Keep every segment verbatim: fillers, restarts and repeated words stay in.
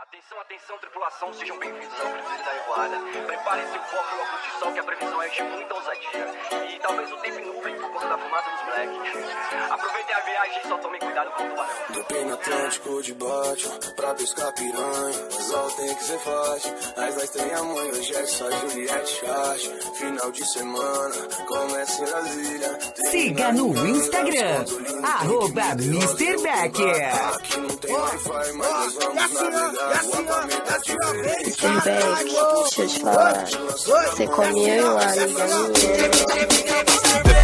Atenção, atenção, tripulação, sejam bem-vindos ao Primeiro da Revoada. Preparem-se o foco e o óculos de sol, que a previsão é de muita ousadia. E talvez o tempo nublem por conta da fumaça dos moleques. Aproveitem a viagem e só tomem cuidado com o tubarão. Dopei no Atlântico de baixo, pra pescar piranha. Mas ó, tem que ser fácil. As dez tem a mãe, hoje é só Juliette Chart. Final de semana, começa em Brasília. Siga no Instagram, arroba mister Becker. Aqui não tem Wi-Fi, mas nós vamos navegar. O apartamento é diferente. mister Beck, deixa eu te falar. Você comia uma amiga minha.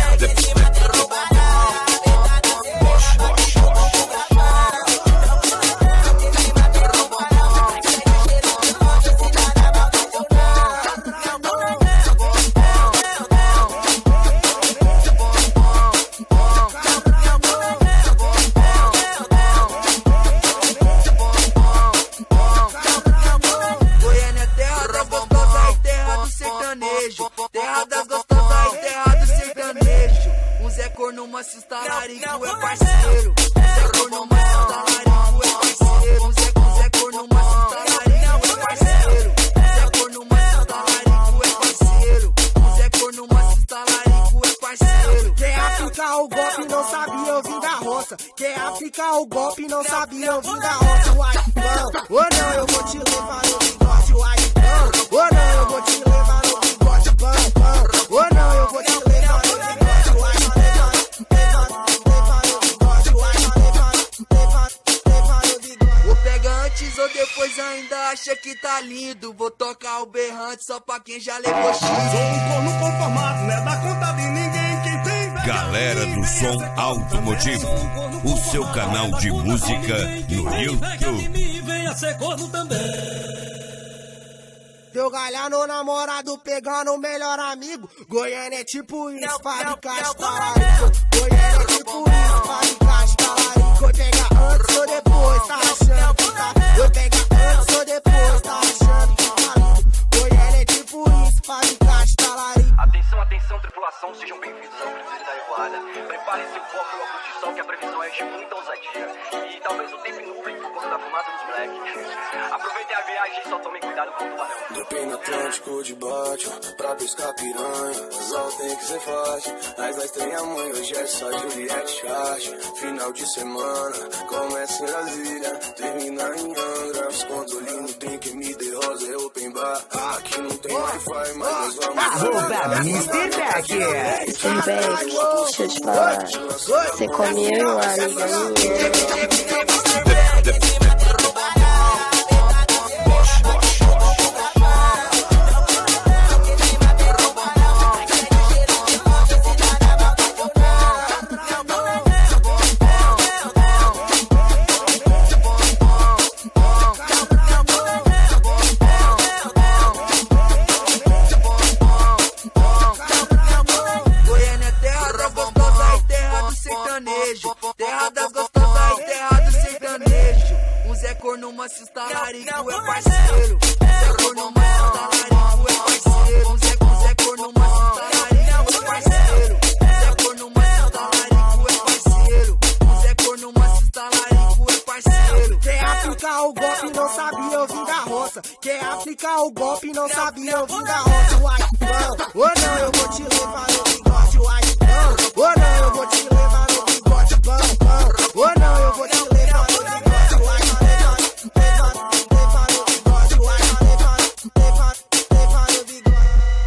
Terra das gostosas e terra do sertanejo. Um Zé Corno, Manso, Talarico é parceiro. Zé Corno, Manso, Talarico é parceiro. Zé Zé Corno, Manso, Talarico é parceiro. Zé Corno, Manso, Talarico é parceiro. Zé Corno, Manso, Talarico é parceiro. Quer aplicar o golpe, não sabia, eu vim da roça. Quer aplicar o golpe, não sabia, eu vim da roça. Uai, não, ou não, eu vou te levar no bigode. Uai, não, ou não, eu vou te levar no bigode. Pão, pão, ou não, eu vou te levar no bigode. Uai, levar, levar, levar no bigode. Uai, levar, levar, levar no bigode. Ou pega antes ou depois ainda acha que tá lindo. Vou tocar o berrante só pra quem já levou X. Sou um corno conformado, né? Dá conta de ninguém quem tem. Galera do Som Automotivo, o seu canal de música no YouTube. Venha ser corno também. Deu galhar no namorado, pegando o melhor amigo. Goiânia é tipo isso, fábrica de talarico. Goiânia é tipo isso, fábrica de talarico. Eu pega antes ou depois, tá achando que tá. Eu pega antes ou depois, tá achando que tá lindo. Goiânia é tipo isso, fábrica de talarico. Atenção, atenção, tripulação, sejam bem-vindos ao Primeiro da Revoada. Preparem-se o foco e o óculos de sol, que a previsão é de muita ousadia. E talvez o tempo nublem por conta da fumaça dos moleques. Aproveitem a viagem e só tomem cuidado com o tubarão. Dopei no Atlântico de baixo, pra pescar piranha. Mas ó, tem que ser fácil. As dez tem a mãe, hoje é só Juliette Chart. Final de semana, começa em Brasília. Termina em Angra. Os controlinhos tem que me dê rosa, é open bar. Aqui não tem Wi-Fi, mas nós vamos Arroba mister Becker. mister Beck, deixa eu te falar. Você comia uma amiga minha. Terra das gostosas e terra do sertanejo. Um Zé Corno, Manso, Talarico é parceiro. Zé Corno, Manso, Talarico é parceiro. Zé Zé Corno, Manso, Talarico é parceiro. Zé Corno, Manso, Talarico é parceiro. Zé Corno, Manso, Talarico é parceiro. Quer aplicar o golpe, não sabia, eu vim da roça. Quer aplicar o golpe, não sabia, eu vim da roça. Uai, não, ou não, eu vou te levar no bigode. Uai, não, ou não, eu vou te levar no bigode. Pão, pão, ou não, eu vou te levar no bigode. Uai, levar, levar, levar no bigode. Uai, levar, levar, levar no bigode.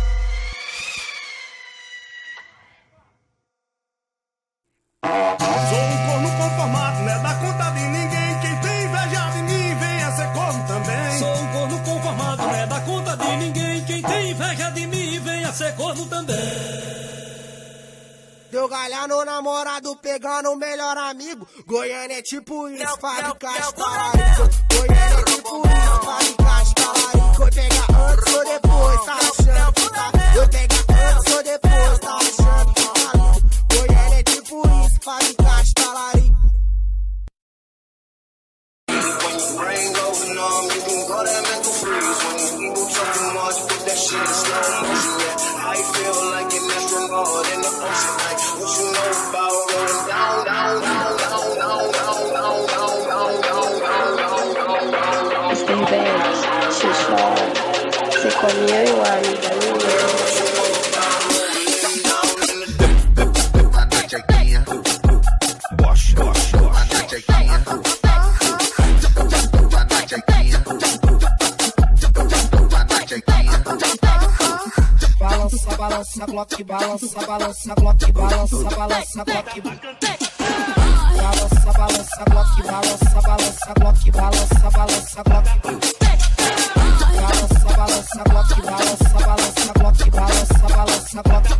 Sou um corno conformado, né? Dá conta de ninguém quem tem inveja de mim. Venha ser corno também. Sou um corno conformado, né? Dá conta de ninguém quem tem inveja de mim. Venha ser corno também. Deu galhar no namorado, pegando o melhor amigo. Goiânia é tipo isso, fábrica de talarico. Goiânia é tipo isso, fábrica de talarico. Eu pega antes ou depois, tá achando que tá. Eu pega antes ou depois, tá achando que tá lindo. Goiânia é tipo isso, fábrica de talarico. Rain going on, you can go that mental freeze. When you eat too much, put that shit in slow motion. Yeah, I feel like an astronaut in the ocean. Like, what you know about rolling down, down, down, down, down, down, down, down, down, down, down, down, down, down, down. mister Beck, deixa eu te falar. Você come eu e uma amiga minha. Uma nachequinha. Bosch, bosch, uma nachequinha. Uma nachequinha. Uma nachequinha. Balança, balança, bloque, balança, balança, bloque, balança, balança, bloque. Balança, balança, bloque, balança, balança, bloque, balança, balança, bloque. Balança, balança, bloque, balança, balança, bloque, balança, balança, bloque.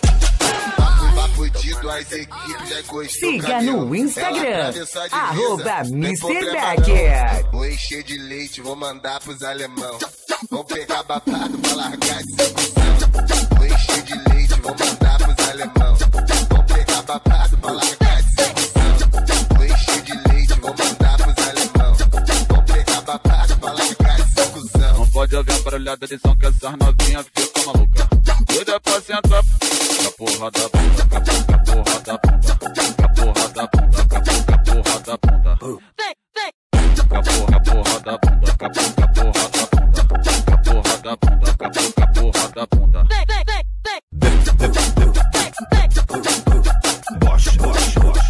As equipes já encostou. Siga no Instagram, arroba mister Becker. Vou encher de leite, vou mandar pros alemão. Vou pegar babado pra largar de sedução. Vou encher de leite, vou mandar pros alemão. Vou pegar babado pra largar de sedução. Vou encher de leite, vou mandar pros alemão. Vou pegar babado pra largar de sedução. Não pode haver a barulhada de som que essas novinhas ficam maluca. Doida pra sentar. A porra da bunda, a porra da bunda, a porra da bunda, a porra da bunda. A porra, a porra da bunda, a porra da bunda, a porra da bunda, a porra da bunda. Bosch, bosch, bosch.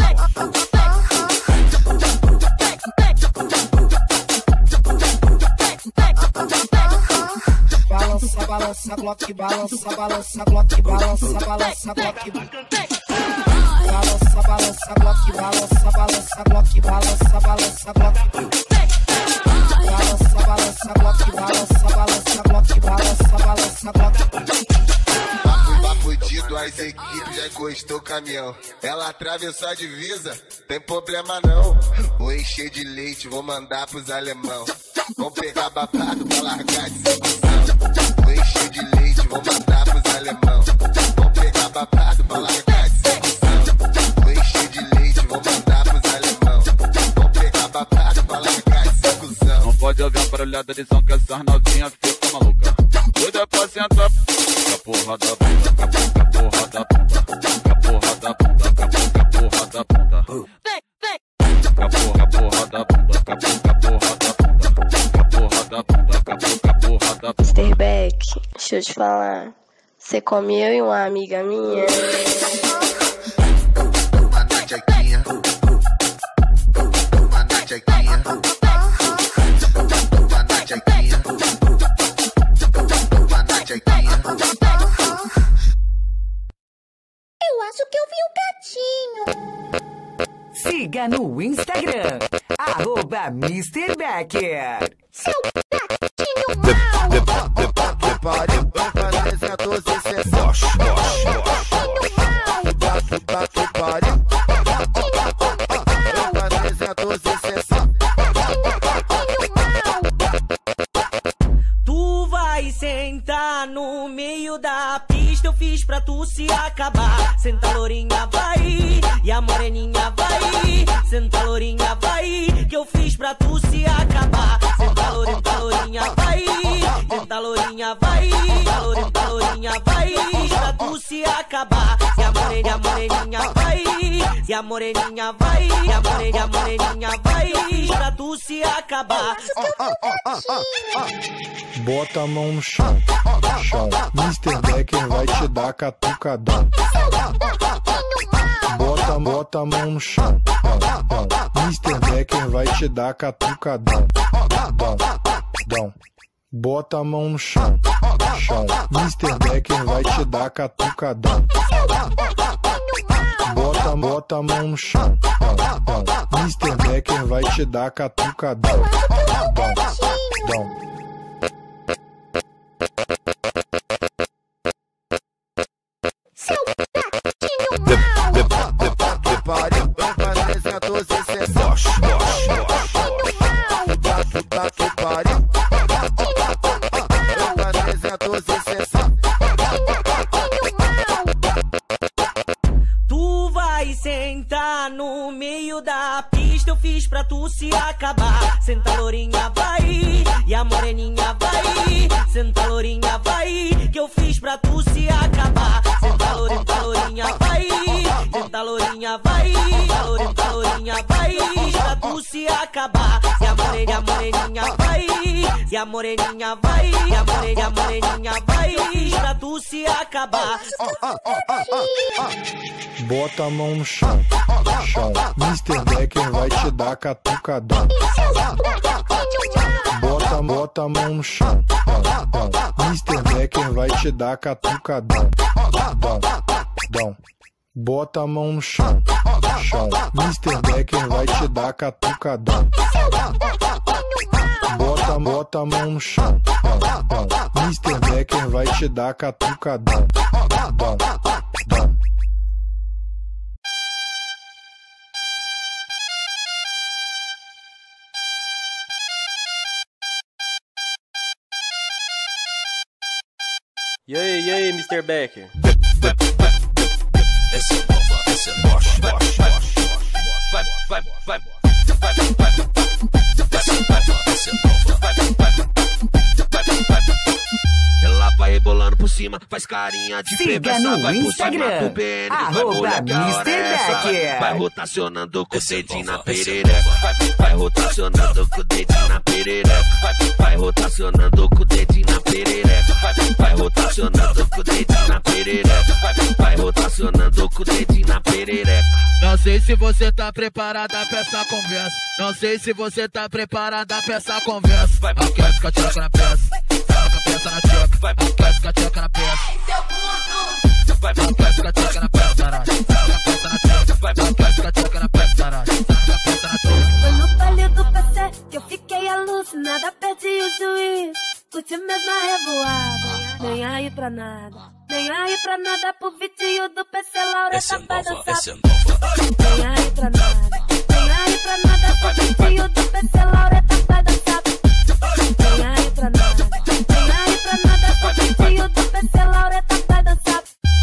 Balança, balança, bloque, balança, balança, bloque, balança, balança, bloque. Balança, balança, bloque, balança, balança, bloque, balança, balança, bloque. Balança, balança, bloque, balança, balança, bloque, balança, balança, bloque. Fudido, as equipes já encostou o caminhão. Ela atravessou a divisa, tem problema não. Vou encher de leite, vou mandar pros alemão. Vou pegar babado pra largar de sedução. Vou encher de leite, vou mandar pros alemão. Vou pegar babado pra largar de sedução. Vou encher de leite, vou mandar pros alemão. Vou pegar babado pra largar de sedução. Não pode haver a barulhada de som que essas novinhas ficam maluca. Doida pra sentar. A porra da bunda, a porra da bunda, a porra da bunda, a porra da bunda. A porra, a porra da bunda, a porra da bunda, a porra da bunda, a porra da bunda. mister Beck, deixa eu te falar. Você come eu e uma amiga minha. Uma nachequinha. Uma nachequinha. Uma nachequinha. Uma nachequinha. Eu acho que eu vi um gatinho. Siga no Instagram, arroba mister Becker. Seu gatinho mal. Prepare para trezentos e sessenta. Bate, bate, pare. Para trezentos e sessenta. Tu vai sentar no meio da pista, eu fiz pra tu se acabar. Senta lourinha, vai, e a moreninha vai. Senta lourinha, vai, que eu fiz pra tu se acabar. Senta lourinha, lourinha, vai. Senta lourinha, vai. Senta lourinha, lourinha, vai. Pra tu se acabar. Se a moreninha, a moreninha vai. Se a moreninha vai. Se a moreninha, a moreninha vai. Pra tu se acabar. Bota a mão no chão, chão. mister Becker vai te dar catucadão. Bota, bota a mão no chão, dão, dão. mister Becker vai te dar catucadão. Dão, dão. Bota a mão no chão, chão. mister Becker vai te dar catucadão. Bota, bota a mão no chão, dão, dão. mister Becker vai te dar catucadão. Dão, dão. Prepare para trezentos e sessenta. Bate, bate, pare. Para trezentos e sessenta. Tu vai sentar no meio da pista, eu fiz pra tu se acabar. Senta lourinha, vai, e a moreninha vai. Senta lourinha, vai, que eu fiz pra tu se acabar. Senta lourinha, lourinha, vai. Senta lourinha, vai. Senta lourinha, lourinha, vai. Pra tu se acabar. Se a moreninha, a moreninha vai. a moreninha vai, e a moreninha, a moreninha vai, pra tu se acabar. Bota a mão no chão, chão. mister Becker vai te dar catucadão. Bota, bota a mão no chão, dão, dão. mister Becker vai te dar catucadão. Dão, dão. Bota a mão no chão, chão. mister Becker vai te dar catucadão. Bota, bota a mão no chão, dão, dão. mister Becker vai te dar catucadão. Dão, dão. E aí, e aí, mister Becker? Essa é nova, essa é bosta, bosta, vai, vai, vai, vai, vai, vai, essa é nova, essa é nova, vai, vai, vai, vai, ela vai rebolando por cima, faz carinha de Siga no vai Instagram, pro B N, arroba mister Becker. Vai rotacionando com o dedinho na perereca, vai, vai rotacionando com o dedinho na perereca, vai, vai rotacionando com o dedinho na perereca, vai, vai rotacionando com o dedinho na perereca, vai, vai rotacionando com o dedinho na perereca. Não sei se você tá preparada pra essa conversa. Não sei se você tá preparada pra essa conversa. Vai, vai, vai, fica tchoca na peça. Saca a peça na tchoca. Vai, vai, fica tchoca na peça. Vai, vai, vai, fica tchoca na peça, caralho. Saca a peça na tchoca. Vai, vai, vai, fica tchoca na peça, caralho. Saca a peça na tchoca. Foi no baile do P C que eu fiquei alucinada, perdi o juiz. Curti mesmo a revoada, nem aí pra nada. Nem aí pra nada pro vitinho do P C, Laureta vai dançar. Nem aí pra nada, nem aí pra nada pro vitinho do P C, Laureta vai dançar. Nem aí pra nada, nem aí pra nada pro vitinho do P C, Laureta vai dançar.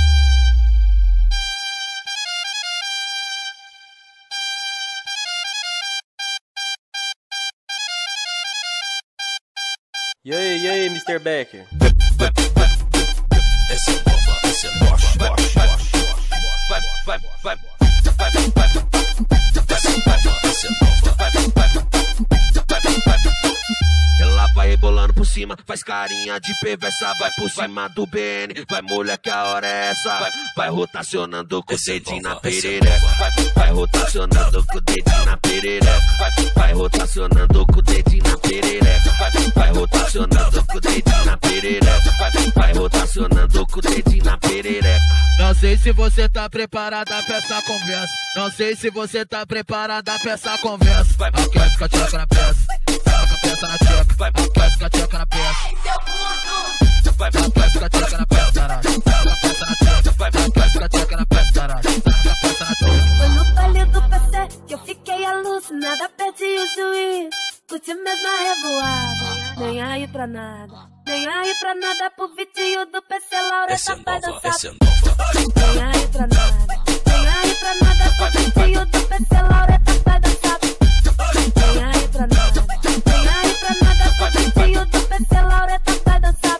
E aí, e aí, mister Becker? Essa é nova, essa é bosta, bosta, vai, vai, vai, vai, vai, vai, essa é nova, essa é nova, vai, vai, vai, vai, ela vai rebolando por cima, faz carinha de perversa, vai por cima do B N, vai mulher que a hora é essa, vai, vai rotacionando com o dedinho na perereca, vai, vai rotacionando com o dedinho na perereca, vai, vai rotacionando com o dedinho na perereca, vai, vai rotacionando com o dedinho na perereca, vai, vai rotacionando com o dedinho na perereca. Não sei se você tá preparada pra essa conversa. Não sei se você tá preparada pra essa conversa. Vai, vai, vai, fica tchoca na peça. Saca a peça na tchoca. Vai, vai, vai, fica tchoca na peça. Vai, vai, vai, fica tchoca na peça, caralho. Saca a peça na tchoca. Vai, vai, vai, fica tchoca na peça, caralho. Saca a peça na tchoca. Foi no baile do P C que eu fiquei alucinada, perdi o juiz. Curti mesmo a revoada, nem aí pra nada. Nem aí pra nada pro vitinho do P C, Laureta vai dançar. Nem aí pra nada, nem aí pra nada pro vitinho do P C, Laureta vai dançar. Nem aí pra nada, nem aí pra nada pro vitinho do P C, Laureta vai dançar.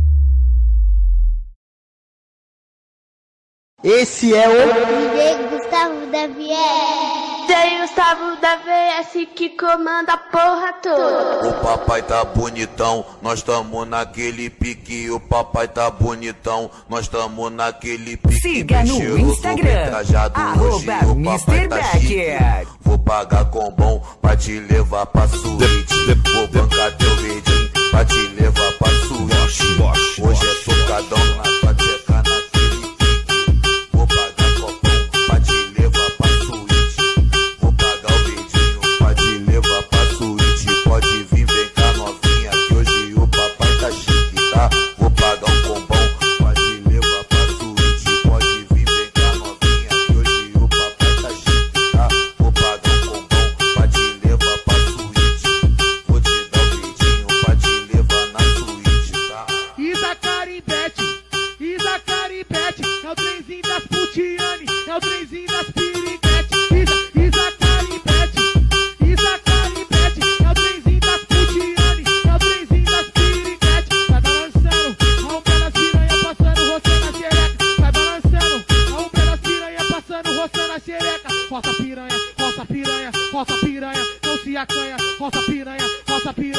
Esse é o D J Gustavo da V S. D J Gustavo da V S que comanda a porra toda. O papai tá bonitão, nós tamo naquele pique. O papai tá bonitão, nós tamo naquele pique. Siga no Instagram, arroba mister Becker. Vou pagar com bom pra te levar pra suíte. Vou bancar teu verdinho pra te levar pra suíte. Hoje é socadão na tua tcheca naquele pique. Vou pagar com bom pra te levar pra suíte. Vou pagar o verdinho pra te levar pra suíte. Pode vir, vem cá novinha, que hoje o papai tá chique, tá? Vou pagar um combão pra te levar pra suíte. Pode vir, vem cá novinha, que hoje o papai tá chique, tá? Vou pagar um combão pra te levar pra suíte. Vou te dar um beijinho pra te levar na suíte, tá? Isa Caribete, Isa Caribete, é o trenzinho das putiane, é o trenzinho das piriguete. Isa, Isa Caribete, Isa Caribete, é o trenzinho das putiane, é o trenzinho das piriguete. Vai balançando, a ombra das piranha passando, roçando a xereca. Vai balançando, a ombra das piranha passando, roçando a xereca. Roça piranha, roça piranha, roça piranha, não se acanha. Roça piranha, roça piranha, curtindo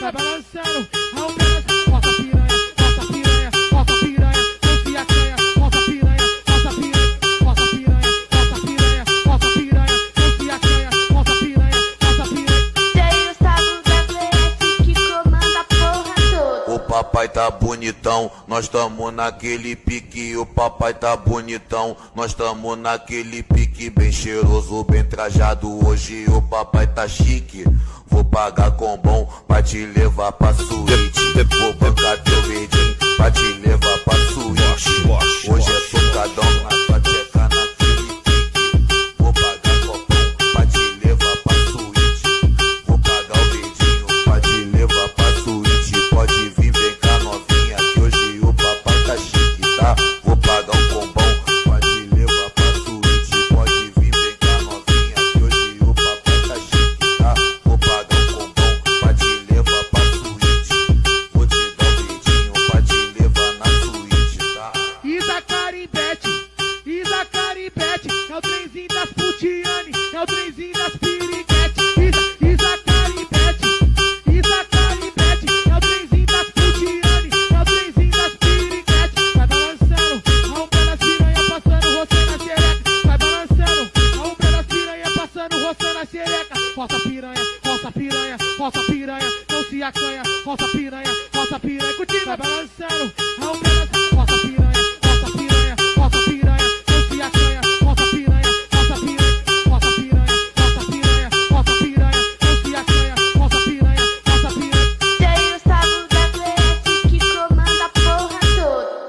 vai balançando. A umbrella, roça piranha, roça piranha, roça piranha, não se acanha, roça piranha, roça piranha, roça piranha, roça piranha, roça piranha, não se acanha, roça piranha, roça piranha. Tem o Sábio W S que comanda a porra toda. O papai tá bonitão, nós tamo naquele pique. O papai tá bonitão, nós tamo naquele pique. Bem cheiroso, bem trajado, hoje o papai tá chique. Vou pagar com bom pra te levar pra suíte. Vou bancar teu verdinho pra te levar pra suíte. Hoje é tocadão, nós vai checar naquele pique. Vou pagar com bom pra te levar pra suíte. Vou pagar o verdinho pra te levar pra suíte. Pode vir, vem cá novinha, que hoje o papai tá chique, tá? Vou pagar um combão pra te levar pra suíte. Pode vir, vem cá novinha, que hoje o papai tá chique, tá? Vou pagar um combão pra te levar pra suíte. Vou te dar um beijinho pra te levar na suíte, tá? Isa Caribete, Isa Caribete, é o trenzinho das putiane, é o trenzinho das piriguete. Isa, Isa Caribete, Isa Caribete, é o trenzinho das putiane, é o trenzinho das piriguete. Vai balançando, a umbrella piranha passando, roçando a xereca. Vai balançando, a umbrella piranha passando, roçando a xereca. Roça piranha, roça piranha, roça piranha, não se acanha, roça piranha, roça piranha. Curtindo, vai balançando, a umbrella, roça piranha, roça piranha, roça piranha, não se acanha, roça piranha, roça piranha, roça piranha, roça piranha, roça piranha, não se acanha, roça piranha, roça piranha. Tem o Sábio W S que comanda a porra toda.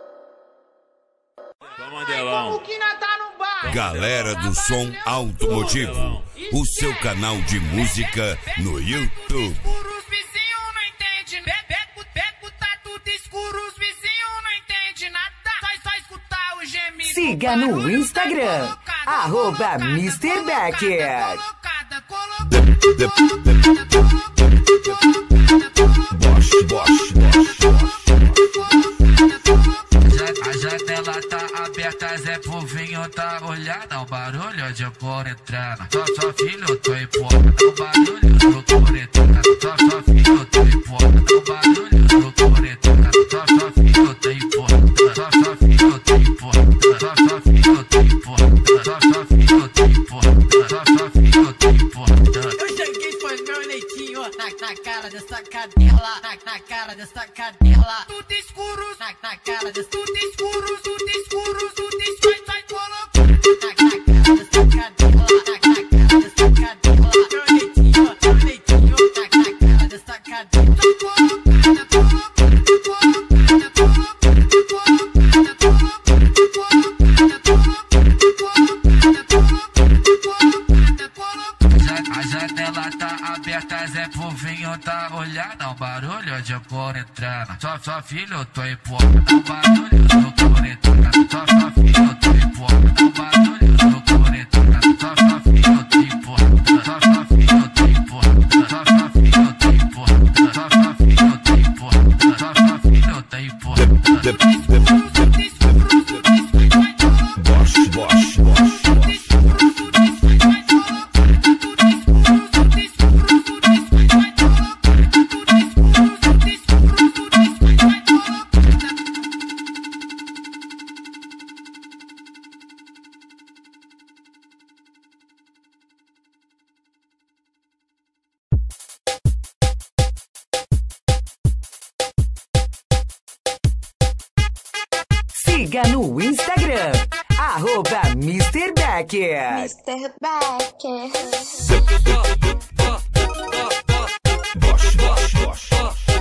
Galera do Som Automotivo, o seu canal de música no YouTube. Os vizinhos não entendem, beco, beco, tá tudo escuro, os vizinhos não entendem nada, só, só escutar o gemido. Siga no Instagram, arroba mister Becker. Bosch, Bosch, Bosch. A janela tá aberta, Zé Povinho tá olhando. O barulho de cor entrando. Só, só filho, tô empurrando. O barulho do cor entrando. Só, só filho, tô empurrando. O barulho do cor entrando. Só, só filho, tô empurrando. Só, só filho, tô empurrando. Só, só filho, tô empurrando. Só, só filho, tô empurrando. Só, só filho, tô empurrando. Eu joguei foi meu leitinho na, na cara dessa cadela, na, na cara dessa cadela. Tudo escuro, na, na cara dessa tudo escuro, tudo escuro, tudo escuro, vai colocar. Na, na cara dessa cadela, na, na cara dessa cadela. Meu leitinho, meu leitinho, na, na cara dessa cadela. A janela tá aberta, Zé Povinho tá olhando. O barulho de cor entrando. Só, só filho, tô empurrando. O barulho do cor entrando. Só, só filho, tô empurrando. O barulho do cor entrando. Só, só filho, tô empurrando. Só, só filho, tô empurrando. Só, só filho, tô empurrando. Só, só filho, tô empurrando. Só, só filho, tô empurrando. Bosch, Bosch, Bosch. Siga no Instagram, arroba mister Becker. mister Becker. Bosch, Bosch, Bosch.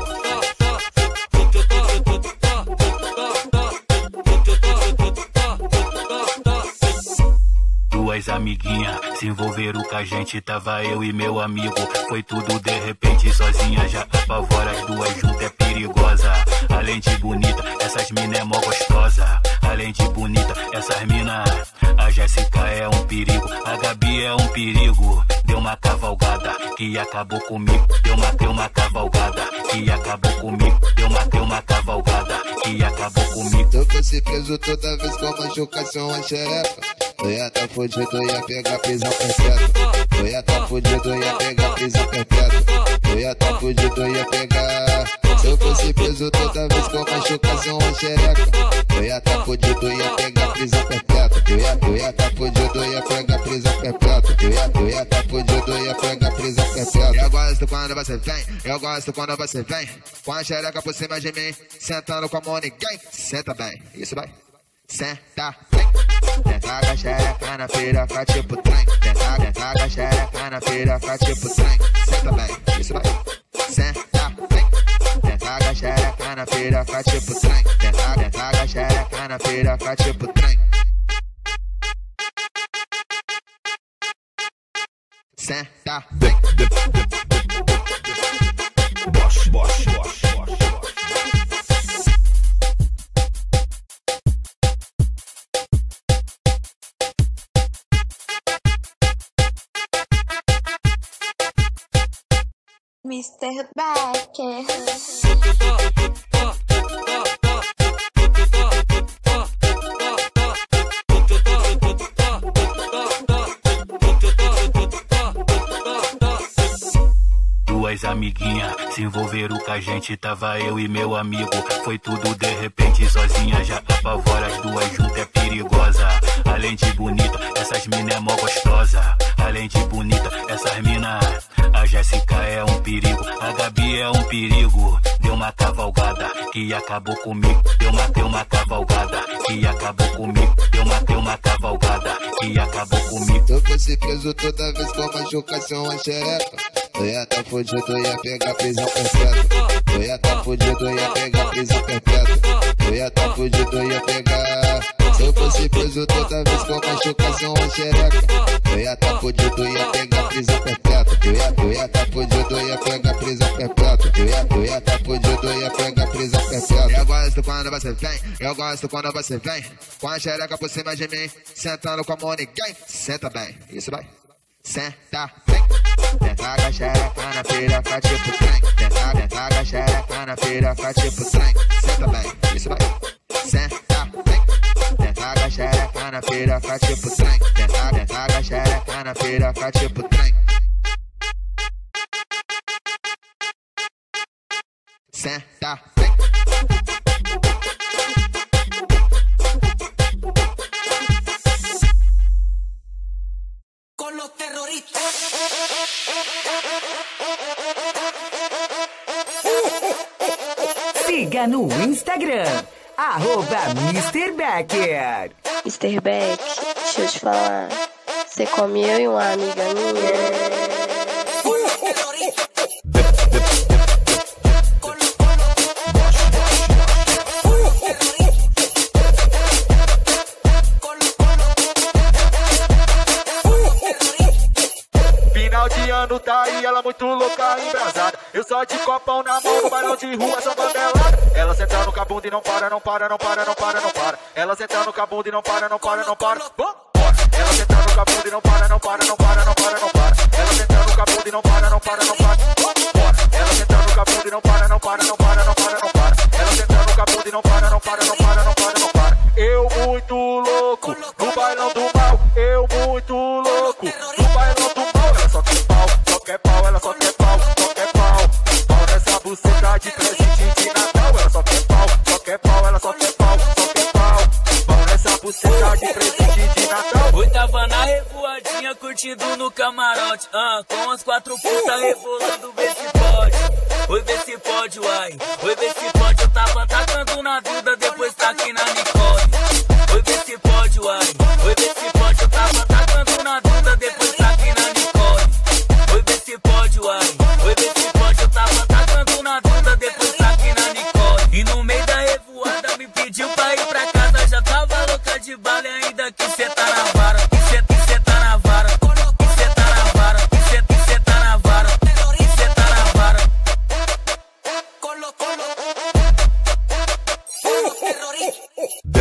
Duas amiguinhas se envolveram com a gente, tava eu e meu amigo. Foi tudo de repente, sozinha já apavora. As duas juntas é perigosa. Além de bonita, essas mina é mó gostosa. Além de bonita, essas mina, a Jéssica é um perigo, a Gabi é um perigo. Deu uma cavalgada que acabou comigo. Deu uma, deu uma cavalgada que acabou comigo. Deu uma, deu uma cavalgada que acabou comigo. Eu vou ser preso toda vez com a machucação a xereca. Eu ia tá fudido, ia pegar prisão perpétua. Eu ia tá fudido, ia pegar prisão perpétua. Eu ia tá fudido, ia pegar. Se eu fosse preso toda vez com machucação ou xereca, eu ia tá fudido, ia pegar prisão perpétua. Eu ia, eu ia tá fudido, ia pegar prisão perpétua. Eu ia, eu ia tá fudido, ia pegar prisão perpétua. Eu gosto quando você vem, eu gosto quando você vem com a xereca por cima de mim, sentando com a mão ninguém. Senta bem, isso vai. Senta bem. Tenta com a xereca na piroca tipo trem. Tenta, tenta com a xereca na piroca tipo trem. Senta bem, isso vai. Senta bem. Tenta com a xereca na piroca tipo trem. Tenta, tenta com a xereca na piroca tipo trem. Senta bem. Bosch, Bosch, Bosch, Bosch. mister Becker. Duas amiguinhas se envolveram com a gente, tava eu e meu amigo. Foi tudo de repente, sozinha já apavora. As duas juntas é perigosa. Além de bonita, essas mina é mó gostosa. Além de bonita, essas mina. A Jéssica é um perigo, a Gabi é um perigo. Deu uma cavalgada que acabou comigo. Deu uma, deu uma cavalgada que acabou comigo. Deu uma, deu uma cavalgada que acabou comigo. Se eu fosse preso toda vez com machucação ou xereca, eu ia tá fudido, ia pegar prisão perpétua. Eu ia tá fudido, ia pegar prisão perpétua. Eu ia tá fudido, ia pegar. Se eu fosse preso toda vez com machucação ou xereca, eu ia tá fudido, ia pegar prisão perpétua. Eu ia, eu ia tá fudido, ia pegar prisão perpétua. Eu ia, eu ia tá fudido, ia pegar prisão perpétua. Eu gosto quando você vem, eu gosto quando você vem com a xereca por cima de mim, sentando com a mão ninguém. Senta bem, isso vai. Senta bem. Tenta com a xereca na piroca tipo trem. Tenta, tenta com a xereca na piroca tipo trem. Senta bem, isso vai. Senta bem. Tenta com a xereca na piroca tipo trem. Tenta, tenta com a xereca na piroca tipo trem. Senta bem. Con los terroristas. Siga no Instagram, arroba mister Becker. mister Beck, deixa eu te falar. Você come eu e uma amiga minha. Final de ano tá aí, ela muito louca, embrasada. Eu só de copão na mão, no bailão de rua, só bandelada. Ela sentando com a bunda e não para, não para, não para, não para, não para. Ela sentando com a bunda e não para, não para, não para. Ela sentando com a bunda e não para, não para, não para, não para, não para. Ela sentando com a bunda e não para, não para, não para. Ela sentando com a bunda e não para, não para, não para, não para, não para. Ela sentando com a bunda e não para, não para, não para, não para, não para. Eu muito louco, no bailão do mal. Eu muito louco, no bailão do mal. Ela só quer pau, só quer pau, ela só quer pau, só quer pau. Pau nessa buceta de presente de Natal. Ela só quer pau, só quer pau, ela só quer pau, só quer pau. Pau nessa buceta de presente de Natal. Oi, tava na revoadinha curtindo no camarote, ah, com as quatro putas rebolando, vê se pode. Oi, vê se pode, uai. Oi, vê se pode, eu tava tacando na Duda, depois tá aqui na Nicole. Oi, vê se pode, uai. Oi, vê se pode, eu tava tacando na Duda, depois tá aqui na Nicole. Oi, vê se pode, uai. Oi, vê se pode, eu tava tacando na Duda, depois tá aqui na Nicole. E no meio da revoada me pediu pra ir pra casa, já tava louca de bala e ainda que cê tá na vara. Que cê, que cê tá na vara. Que cê tá na vara. Que cê, que cê tá na vara. Que cê tá na vara. Con los, con los, con los terroristas.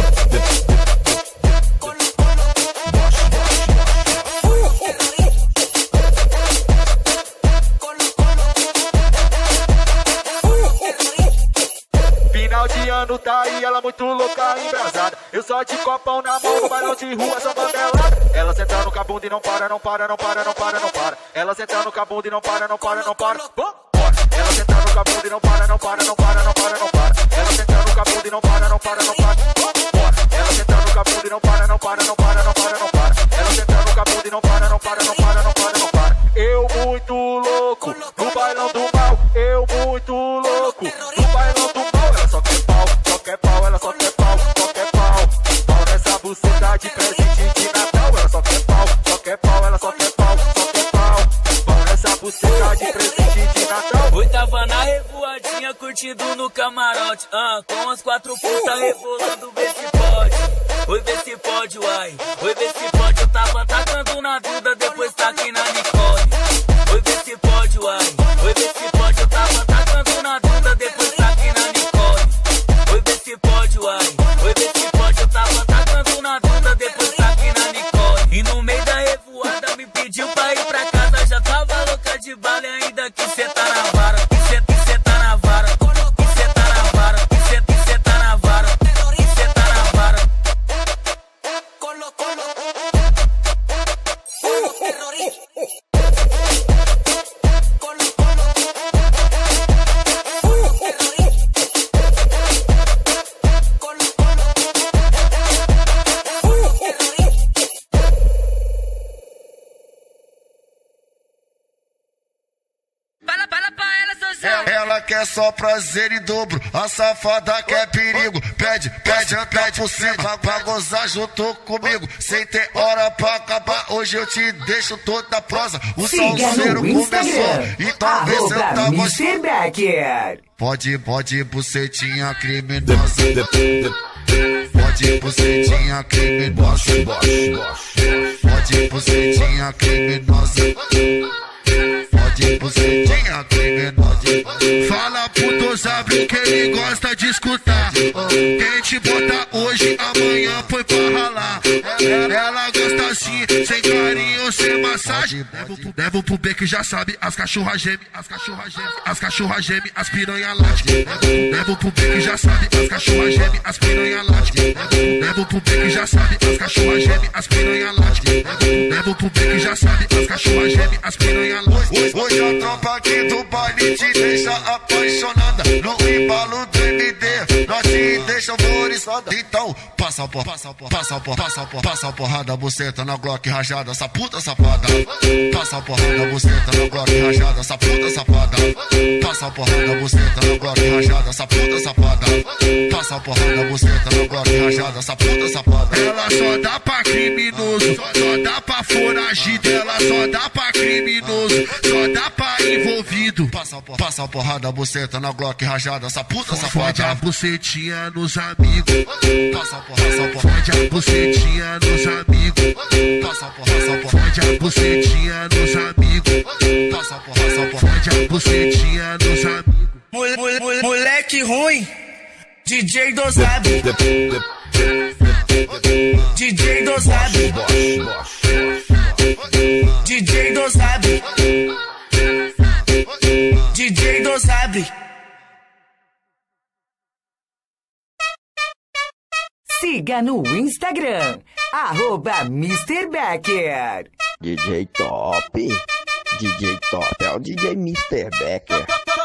olhando, tá aí, ela muito louca, embrasada. Eu só de copão na mão, no bailão de rua, só bandelada. Ela sentando com a bunda e não para, não para, não para, não para, não para. Ela sentando com a bunda e não para, não para, não para. Ela sentando com a bunda e não para, não para, não para, não para, não para. Ela sentando com a bunda e não para, não para, não para. Ela sentando com a bunda e não para, não para, não para, não para, não para. Ela sentando com a bunda e não para, não para, não para, não para, não para. Eu muito louco no bailão do mal, eu muito louco no bailão do mal. Ela só quer pau, só quer pau, ela só quer pau, só quer pau. Pau nessa buceta de presente de Natal. Ela só quer pau, só quer pau, ela só quer pau, só quer pau. Pau nessa buceta de presente de Natal. Oi, tava na revoadinha curtindo no camarote, ah, com as quatro putas rebolando, vê se pode. Oi, vê se pode, uai. Oi, vê se pode, eu tava tacando na Duda, depois tá aqui na Nicole. Oi, vê se pode, uai. Oi, vê se pode, eu tava tacando na Duda, depois tá aqui na Nicole. Oi, vê se pode, uai. Oi, vê se pode, eu tava tacando na Duda, depois tá aqui na Nicole. E no meio da revoada me pediu pra ir pra casa, já tava louca de bala e ainda que cê tá na vara. Que cê, que cê tá na vara. Que cê tá na vara. Que cê, que cê tá na vara. Que cê tá na vara. Colo, colo. Colo, terrorista. Ela quer só prazer em dobro, a safada quer perigo. Pede, pede, pede por cima, pra, pra gozar junto comigo. Sem ter hora pra acabar, hoje eu te deixo toda prosa. O salseiro começou, então vê se eu tá mister Becker. Pode, pode, bucetinha criminosa. Pode, bucetinha criminosa. Pode, bucetinha criminosa. Pode, bucetinha criminosa. Fala pro Dozab que ele gosta de escutar. Quem te bota hoje, amanhã foi pra ralar. Ela gosta assim, sem carinho, sem massagem. Levo pro B que já sabe, as cachorras geme, as cachorras geme, as cachorras geme, as piranha late. Levo pro B que já sabe, as cachorras geme, as piranha late. Levo pro B que já sabe, as cachorras geme, as piranha late. Levo pro B que já sabe, as cachorras geme, as piranha late. Hoje a tropa aqui do baile te deixa apaixonada. No embalo do M D, nós te deixa alvoriçada. Então, passa a porra, passa a porra, passa a porra, passa a porra, passa a porrada, buceta na Glock rajada, essa puta safada. Passa a porrada, buceta na Glock rajada, essa puta safada. Passa a porrada, buceta na Glock rajada, essa puta safada. Passa a porrada, buceta na Glock rajada, essa puta safada. Ela só dá pra criminoso, só dá pra foragido. Ela só dá pra criminoso, só dá pra envolvido. Passa a porra, passa a porrada, buceta na Glock rajada, essa puta safada. Fode a bucetinha nos amigos. Passa a porra, passa a porra. Fode a bucetinha nos amigos. Passa a porra, passa a porra. Fode a bucetinha nos amigos. Passa a porra, passa a porra. Fode a bucetinha nos amigos. Mole, mole, moleque ruim, D J Dozab. D J Dozab. D J Dozab. D J Dozab. Siga no Instagram, arroba mister Becker. D J Top, D J Top é o D J mister Becker.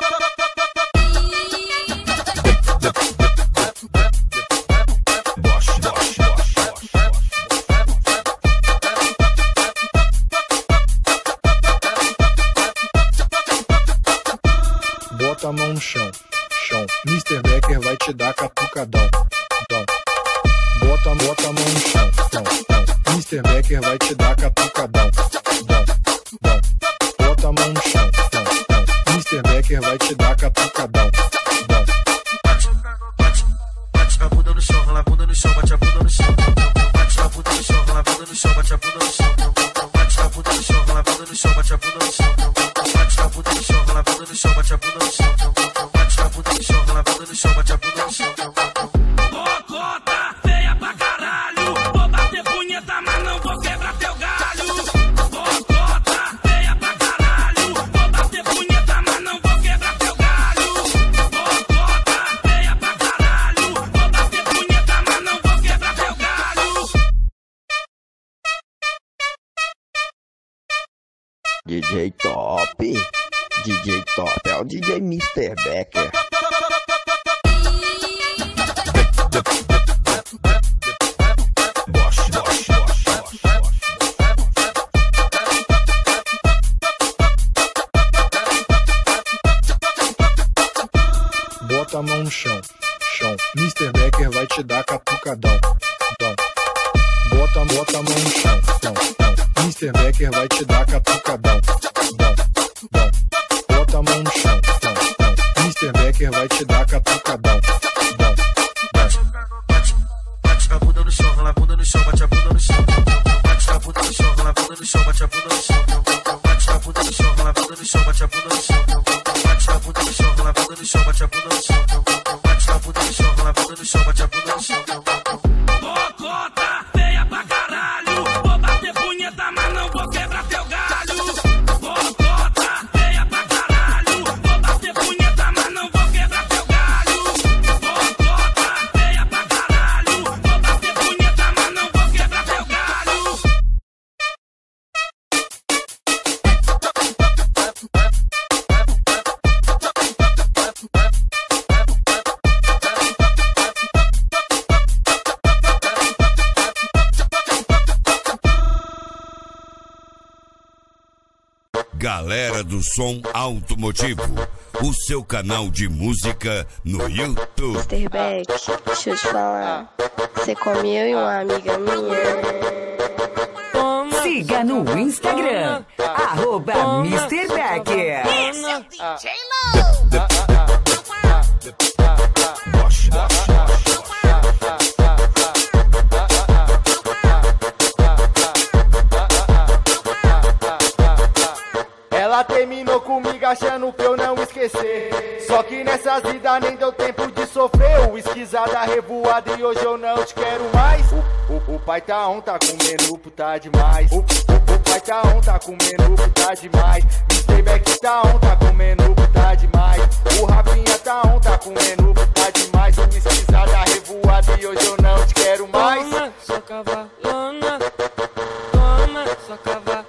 Bota a mão no chão, chão. mister Becker vai te dar catucadão. Então, bota, bota a mão no chão, então, então. mister Becker vai te dar catucadão. Dão, dão. Bota a mão no chão, então, então. mister Becker vai te dar catucadão. Dão. Bate a bunda no chão, rola a bunda no chão, bate a bunda no chão. Bate a bunda no chão, rola a bunda no chão, bate a bunda no chão. Bate a bunda no chão, rola a bunda no chão, bate a bunda no chão. Bate a bunda no chão, rola a bunda no chão, bate a bunda no chão. Bate a bunda no chão, rola a bunda no chão, bate a bunda no chão. Bocota feia pra caralho, vou bater punheta, mas não vou quebrar teu galho. Bocota feia pra caralho, vou bater punheta, mas não vou quebrar teu galho. Bocota feia pra caralho, J Top. D J Top é o D J mister Becker. Bota a mão no chão, chão. mister Becker vai te dar catucadão. Então, bota, bota a mão no chão, então, então. mister Becker vai te dar catucadão. Dão, dão. Bota a mão no chão, então, então. mister Becker vai te dar catucadão. Dão, bate, bate a bunda no chão, rola a bunda no chão, bate a bunda no chão. Bate a bunda no chão, rola a bunda no chão, bate a bunda no chão. Bate a bunda no chão, rola a bunda no chão, bate a bunda no chão. Bate a bunda no chão, rola a bunda no chão, bate a bunda no chão. Bate a bunda no chão, rola a bunda no chão, bate a bunda no chão. Bocota, feia pra caralho. Vou bater punheta, mas não vou quebrar teu galho. Bocota, feia pra caralho. Vou bater punheta, mas não vou quebrar teu galho. Bocota, feia pra caralho. Vou bater punheta, mas não vou quebrar teu galho. Galera do Som Automotivo, o seu canal de música no YouTube. mister Beck, deixa eu te falar. Você come eu e uma amiga minha. Siga no Instagram, arroba mister Becker. Esse é o D J Low. Ela terminou comigo achando que eu não esquecer. Só que nessa vida nem deu tempo de sofrer. O esquisada revoada e hoje eu não te quero mais. O, o, o pai tá on, tá comendo puta demais. O, o, o pai tá on, tá comendo puta demais. mister Beck tá on, tá comendo puta demais. O Rafinha tá on, tá comendo puta demais. O esquisada revoada e hoje eu não te quero mais. Toma, sua cavalona. Toma, sua cavalona.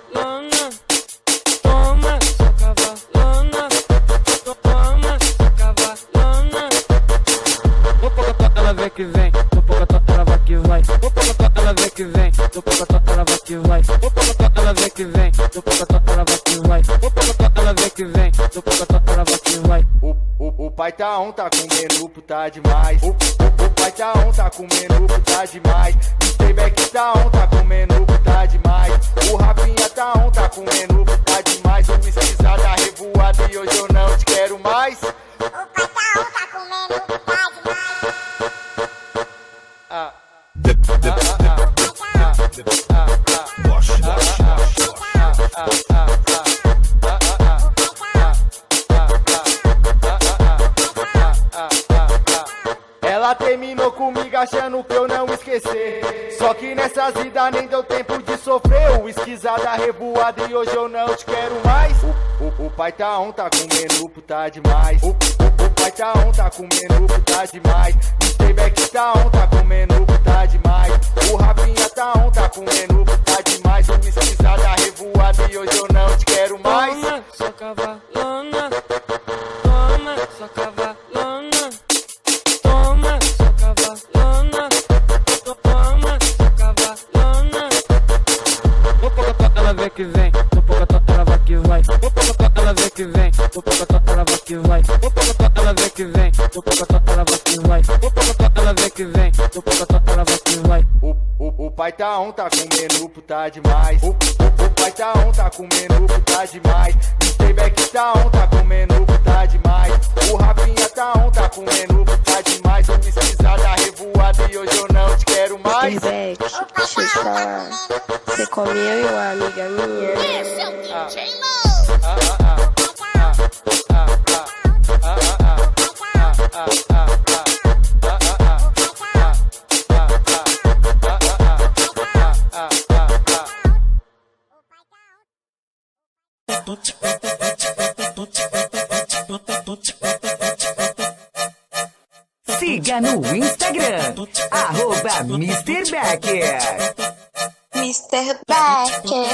Toma, sua cavalona. Toma, sua cavalona. Vou pocotó, ela vem que vem. Vou pocotó, ela vai que vai. Vou pocotó, ela vem que vem. Vou pocotó, ela vai que vai. Vou pocotó, ela vem que vem. Vou pocotó, ela vai que vai. Vou pocotó, ela vem que vem. Vou pocotó, ela vai que vai. O, o, o pai tá on, tá comendo puta demais. O, o, o pai tá on, tá comendo puta demais. mister Beck tá on, tá comendo puta demais. O Rafinha tá on, tá comendo puta demais. O esquisada revoada e hoje eu não te quero mais. O pai tá on, tá comendo puta demais. Ah. Ela terminou comigo achando que eu não esquecer. Só que nessa vida nem deu tempo de sofrer. O esquisada revoada e hoje eu não te quero mais. O, o, o pai tá on, tá comendo puta demais. O, o, o pai tá on, tá comendo puta demais. mister Beck tá on, tá comendo puta demais. O Rafinha tá on, tá comendo puta demais. O esquisada revoada e hoje eu não te quero mais. Toma, sua cavalona. Toma, sua cavalona. Toma, sua cavalona. Toma, sua cavalona. Vou pocotó, ela vem que vem. Vou pocotó, ela vai que vai. Vou pocotó, ela vem que vem. Vou pocotó, ela vai que vai. Vou pocotó, ela vem que vem. Vou pocotó, ela vai que vai. Vou pocotó, ela vem que vem. Vou pocotó, ela vai que vai. O, o, o pai tá on, tá comendo puta demais. O, o, o pai tá on, tá comendo puta demais. mister Beck tá on, tá comendo puta demais. O Rafinha tá on, tá comendo puta demais. O esquisada revoada e hoje eu não te quero mais. mister Beck, deixa eu te falar. Você come eu e uma amiga minha. Esse é o D J Low. Siga no Instagram, arroba mister Becker. mister Becker.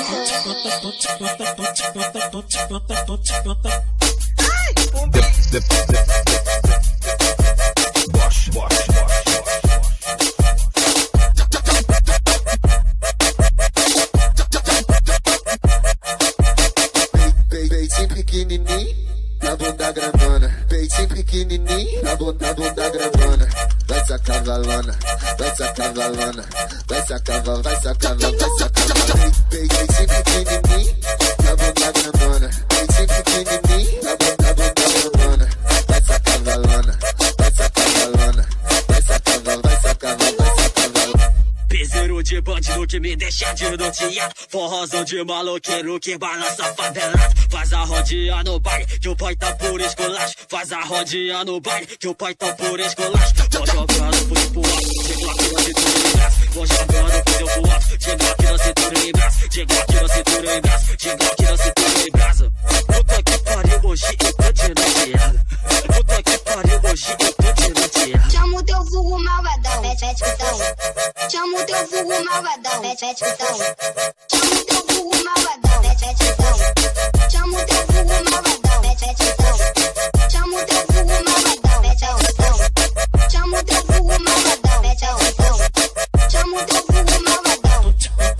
Peitinho pequenininho, na bunda grandona. Peitinho pequenininho, na bunda, bunda grandona. Vai sacar valona, vai sacar valona. Vai sacar, vai sacar, vai sacar. Peitinho pequenininho, na bunda grandona. Peitinho pequenininho, na bunda, bunda grandona. Vai sacar valona, vai sacar valona. Vai sacar, vai sacar, vai sacar valona. Piseiro de bandido que me deixa de noteado. Forrozão de maloqueiro que balança favelado. Faz a rodinha no baile, que o pai tá por esculacho. Faz a rodinha no baile, que o pai tá por esculacho. Vou jogando fui pro alto, chego aqui na cintura em braço. Vou jogando fui pro alto, chego aqui na cintura em braço. Chego aqui na cintura em braço, chego aqui na cintura em braço. Puta que pariu, hoje eu tô te noteado. Puta que pariu, hoje eu tô te noteado. Chama o teu vulgo malvadão, pede, pede putão. Chama o teu vulgo malvadão, pede, pede putão. Chama o teu vulgo malvadão, pede, pede putão. Chama o teu vulgo malvadão, pede, pede putão. Chama o teu vulgo malvadão, pede, pede putão. Chama o teu vulgo malvadão, pede, pede putão. Chama o teu vulgo malvadão.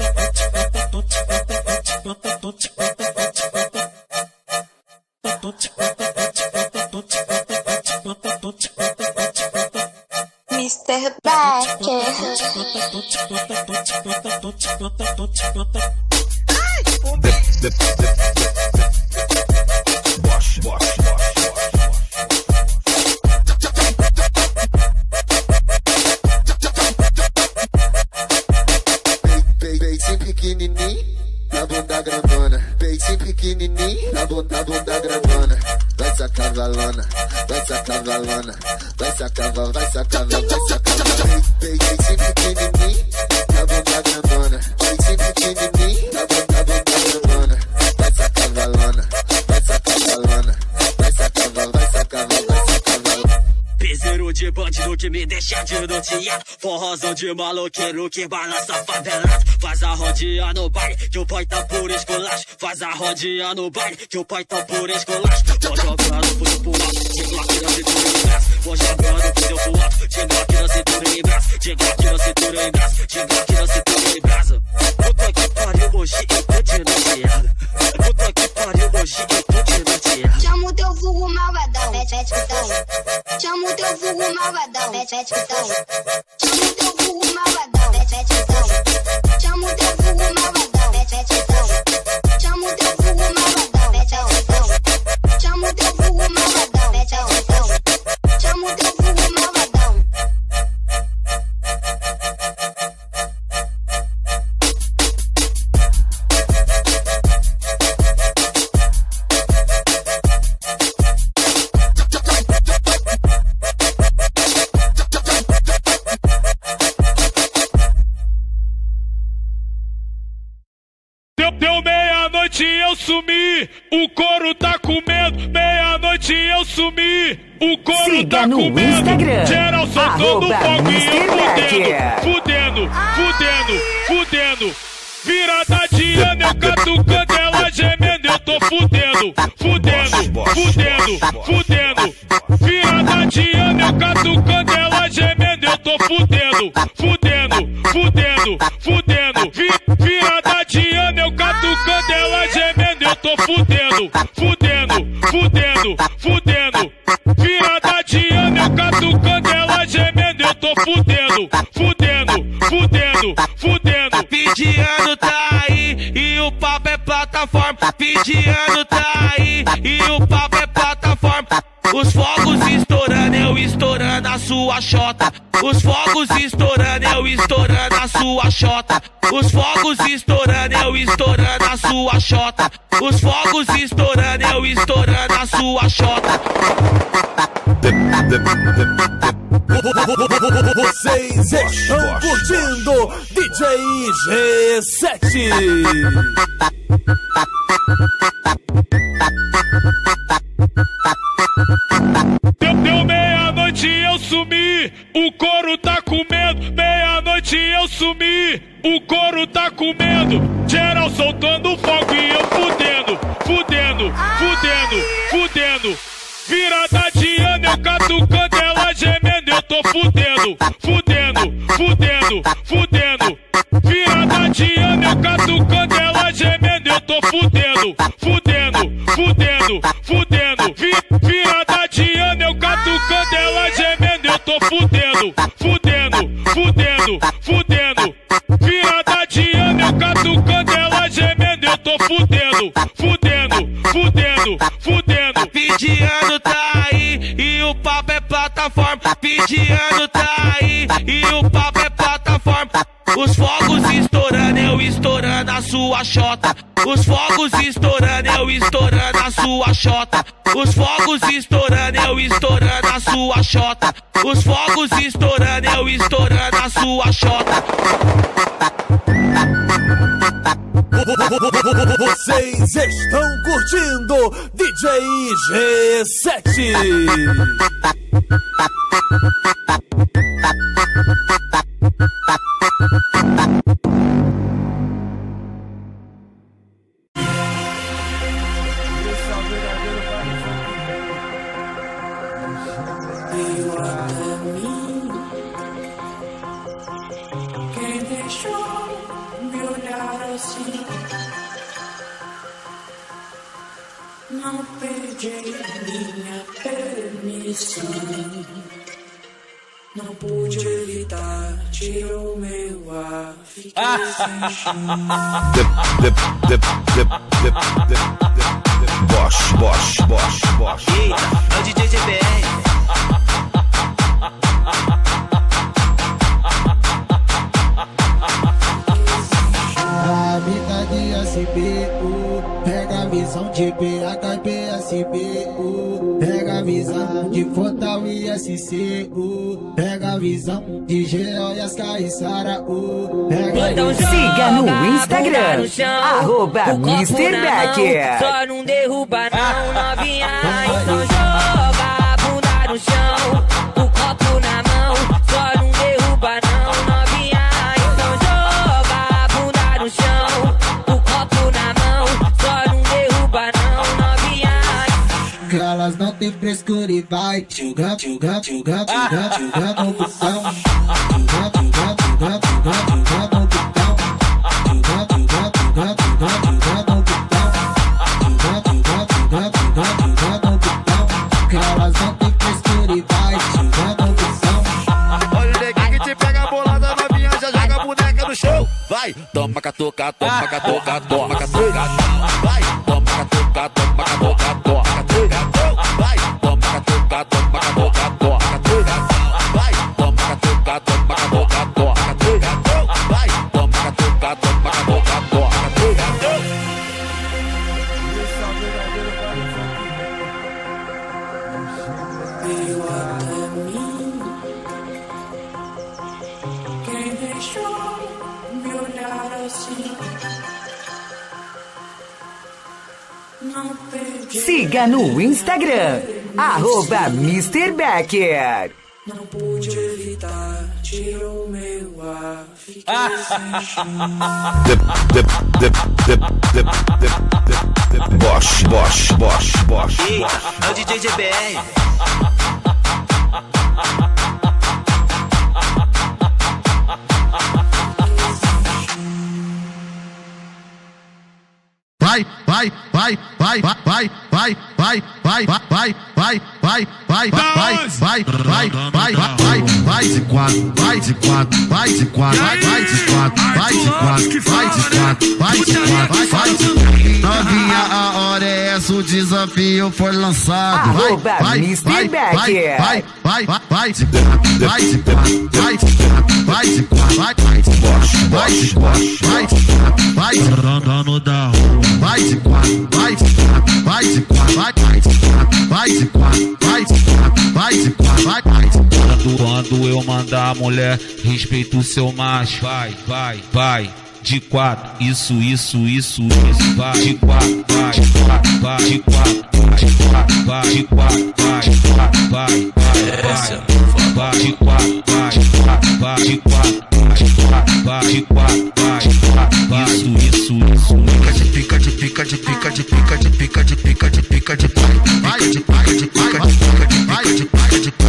mister Becker. Peitinho pequenininho, na bunda grandona. Peitinho pequenininho, na bunda, bunda grandona. Vai sacar valona, vai sacar valona. Vai sacar, vai sacar, vai sacar. Peitinho pequenininho, na bunda grandona. Peitinho pequenininho, na bunda, bunda grandona. Vai sacar valona, vai sacar valona. Vai sacar, vai sacar, vai sacar valona. Piseiro de bandido que me deixa de noteado. Forrozão de maloqueiro que balança favelado. Faz a rodinha no baile, que o pai tá por esculacho. Faz a rodinha no baile, que o pai tá por esculacho. Vou jogando fui pro alto, chego aqui na cintura em braço. Vou jogando fui pro alto, chego aqui na cintura em braço. Chego aqui na cintura em braço, chego aqui na cintura em braço. Puta que pariu, hoje eu tô te noteado. Puta que pariu, hoje eu tô te noteado. Chama o teu vulgo malvadão, pede, pede putão. Chama o teu vulgo malvadão, pede, pede putão. Chama o teu vulgo malvadão, pede, pede putão. Chama o teu vulgo malvadão, pede, pede putão. Chama o teu vulgo malvadão, pede, pede putão. Chama o teu vulgo malvadão, pede, pede putão. Chama o teu vulgo malvadão. Deu, deu meia-noite eu sumi, o couro tá comendo. Meia-noite eu sumi, o couro Siga tá no comendo. Instagram, Geral soltando arroba fogo e eu mister fudendo, fudendo, fudendo, fudendo. Virada de ano eu catucando ela gemendo, eu tô fudendo, fudendo, fudendo, fudendo. Virada de ano eu catucando ela gemendo, eu tô fudendo, fudendo, fudendo, fudendo. Vi, virada de ano eu catucando ela gemendo, eu tô fudendo, fudendo, fudendo, fudendo. Virada de ano eu catucando ela gemendo, eu tô fudendo, fudendo, fudendo, fudendo. Pidiano tá aí e o papo é plataforma. Pidiano tá aí e o papo é plataforma. Os fogos estourando, eu estourando a sua chota. Os fogos estourando, eu estourando a sua chota. Os fogos estourando, eu estourando a sua chota. Os fogos estourando, eu estourando a sua chota. Vocês estão curtindo D J G sete. Deu, deu meia-noite eu sumi, o couro tá comendo. Meia-noite eu sumi, o couro tá comendo. catucando, ela gemendo, eu tô fudendo, fudendo, fudendo, fudendo. Virada de ano, eu catucando, ela gemendo, eu tô fudendo, fudendo, fudendo, fudendo. Vi, virada de ano, eu catucando, ela gemendo, eu tô fudendo, fudendo, fudendo, fudendo. Virada de ano, eu catucando, ela gemendo, eu tô fudendo, fudendo, fudendo, fudendo. Vidiano tá aí e o papo é plataforma. Vidiano tá aí e o papo é plataforma. Os fogos estourando, eu estourando a sua chota. Os fogos estourando, eu estourando a sua chota. Os fogos estourando, eu estourando a sua chota. Os fogos estourando, eu estourando a sua chota. Vocês estão curtindo D J G sete. Veio até mim, quem deixou me olhar assim? Não pedi minha permissão, não pude evitar, tirou meu ar, fiquei sem chão. Bosch, Bosch, Bosch, Bosch. Eita, é o D J G B R. A vida de S B U, pega a visão de B H B S B U, pega a visão de Fortal e S C U, pega a visão de Geo e as Caissara U. Então siga no Instagram, arroba mister Becker. Só não derruba não, novinha. Então joga a bunda no chão, o copo na mão. Só não derruba não, novinha. Então joga a bunda no chão, o copo na mão. Só não derruba não, novinha. Elas não tem frescura e vai jogar, jogar, jogar, jogar, jogar no botão. Jogar, jogar, jogar, jogar, jogar no botão. Jogar, jogar, jogar, jogar, jogar no botão. Jogar, jogar, jogar, jogar, jogar no botão. Elas não tem frescura e vai jogar no botão. Olha o neguinho que te pega a bolada, novinha, já joga a boneca no chão. Vai, toma catuca, toma catuca, toma catuca. Vai, toma catuca, toma catuca, toma catuca. Vai, toma catuca, toma catuca, toma catuca. Vai, toma catuca, toma catuca, toma catuca. Vai, toma catuca, toma catuca, toma catuca. Veio até mim, quem deixou me olhar assim? Não pedi. Siga no Instagram, arroba mister Becker. Não pude evitar, tirou meu ar, fiquei sem chão. Bosch, Bosch, Bosch, Bosch. Eita, é o D J G B R. Vai, vai, vai, vai, vai, vai, vai, vai, vai, vai, vai, vai, vai, vai, vai, vai, vai, vai, vai, vai de quatro, vai de quatro, vai de quatro, vai de quatro, vai de quatro, vai de quatro, vai de quatro, vai de quatro. Novinha, a hora é essa, o desafio foi lançado. Vai, vai, vai, vai, vai, vai, vai de quatro, vai de quatro, vai de quatro, vai de quatro, vai, vai de quatro, vai de quatro, vai de quatro, vai de quatro, da rua. Vai de quatro, vai de quatro, vai de quatro, vai, vai de quatro, vai de quatro, vai de quatro, vai de quatro, vai, vai de quatro. Quando eu mandar a mulher, respeita o seu macho. Vai, vai, vai. De quatro, isso, isso, isso, isso. Vai, de quatro, vai, de quatro, vai, de quatro, vai, de quatro, vai, de quatro, vai, de quatro, vai, vai, vai, de quatro, vai, de quatro, vai, de quatro, vai, de quatro, vai, de quatro, vai, de quatro, vai, isso, isso, isso. Pica de pica de pica de pica de pica de pica de pica de pica de pica de pica de pica de pica de pica de pica de pica de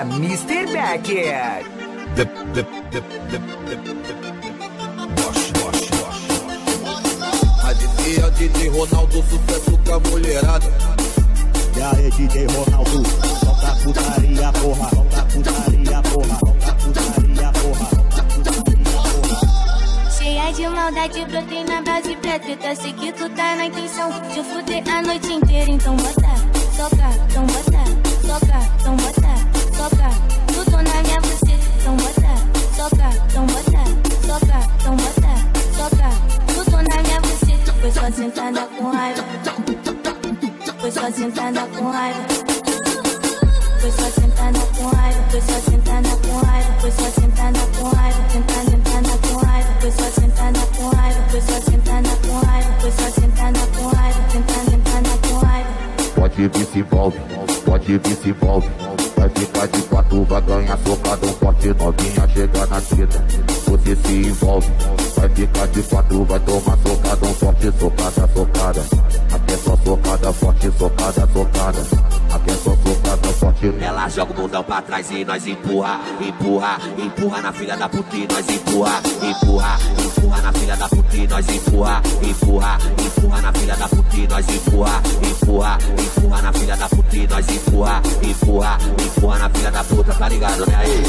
Arroba mister Becker. The, the, the, the, the, the. Bosch, Bosch, Bosch. A D J é o D J Ronaldo, sucesso com a mulherada. E aí, D J Ronaldo, solta putaria, porra, solta putaria, porra, solta putaria, porra, solta putaria, porra. Cheia de maldade, brotei na base pra treta. Sei que tu tá na intenção de fuder a noite inteira. Então bota, soca, então bota, soca, então bota, soca. Tudo na minha buceta, então bota, soca, então bota, soca, então bota, soca. Tudo na minha buceta. Foi só sentada com raiva. Foi só sentada com raiva. Foi só sentada com raiva. Foi só sentada com raiva. Foi só sentada com raiva. Sentada, sentada com raiva. Foi só sentada com raiva. Foi só sentada com raiva. Foi só sentada com raiva. Sentada, sentada com raiva. Pode vir, se envolve. Pode vir, se envolve. Vai ficar de quatro, vai ganhar socadão forte. Novinha chega na treta. Você se envolve. Vai ficar de quatro, vai tomar socadão forte. Socada, socada. Aqui é só socada forte, socada, socada. Aqui é só socada forte. Ela joga o bundão pra trás e nós empurra, empurra, empurra na filha da puta e nós empurra, empurra, empurra na filha da puta e nós empurra, empurra, empurra na filha da puta e nós empurra, empurra, empurra na filha da puta e nós empurra, empurra, empurra na filha da puta, tá ligado, né aí?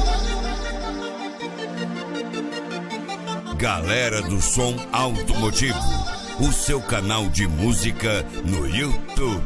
Galera do Som Automotivo, o seu canal de música no YouTube.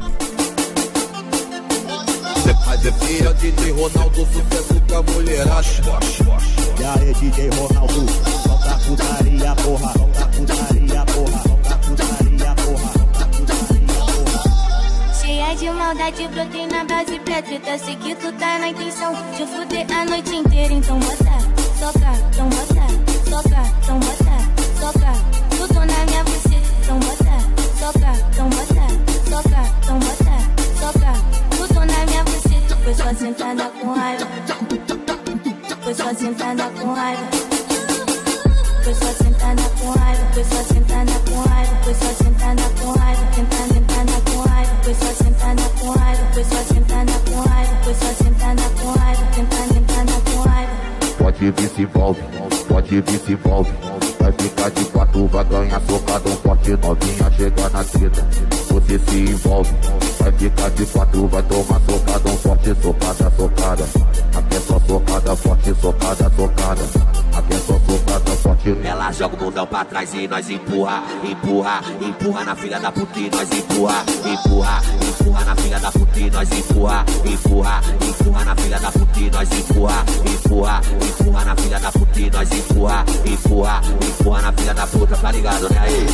A D J é o D J Ronaldo, sucesso com a mulherada. E aí, D J Ronaldo, solta putaria, porra, solta putaria, porra, solta putaria, porra, solta putaria, porra. Cheia de maldade, brotei na base pra treta. Sei que tu tá na intenção de fuder a noite inteira. Então bota, soca, então bota, soca, então bota, soca. Tudo na minha buceta. Então bota, soca, então bota, soca, então bota, soca. Tudo na minha buceta. Foi só sentada com raiva. Foi só sentada com raiva. Foi só sentada com raiva. Foi só sentada com raiva. Foi só sentada com raiva. Sentada, sentada com raiva. Foi só sentada com raiva. Foi só sentada com raiva. Foi só sentada com raiva. Sentada, sentada com raiva. Pode vir, se envolve. Pode vir, se envolve. Vai ficar de quatro, vai ganhar socadão forte. Novinha chega na treta. Você se envolve. Vai ficar de quatro, vai tomar socadão forte. Socada, socada. Aqui é só socada forte, socada, socada. Aqui é só socada forte. Ela joga o bundão pra trás e nós empurra, empurra, empurra na filha da puta e nós empurra, empurra, empurra na filha da puta e nós empurra, empurra, empurra na filha da puta e nós empurra, empurra, empurra na filha da puta e nós empurra, empurra, empurra na filha da puta, tá ligado, né aí?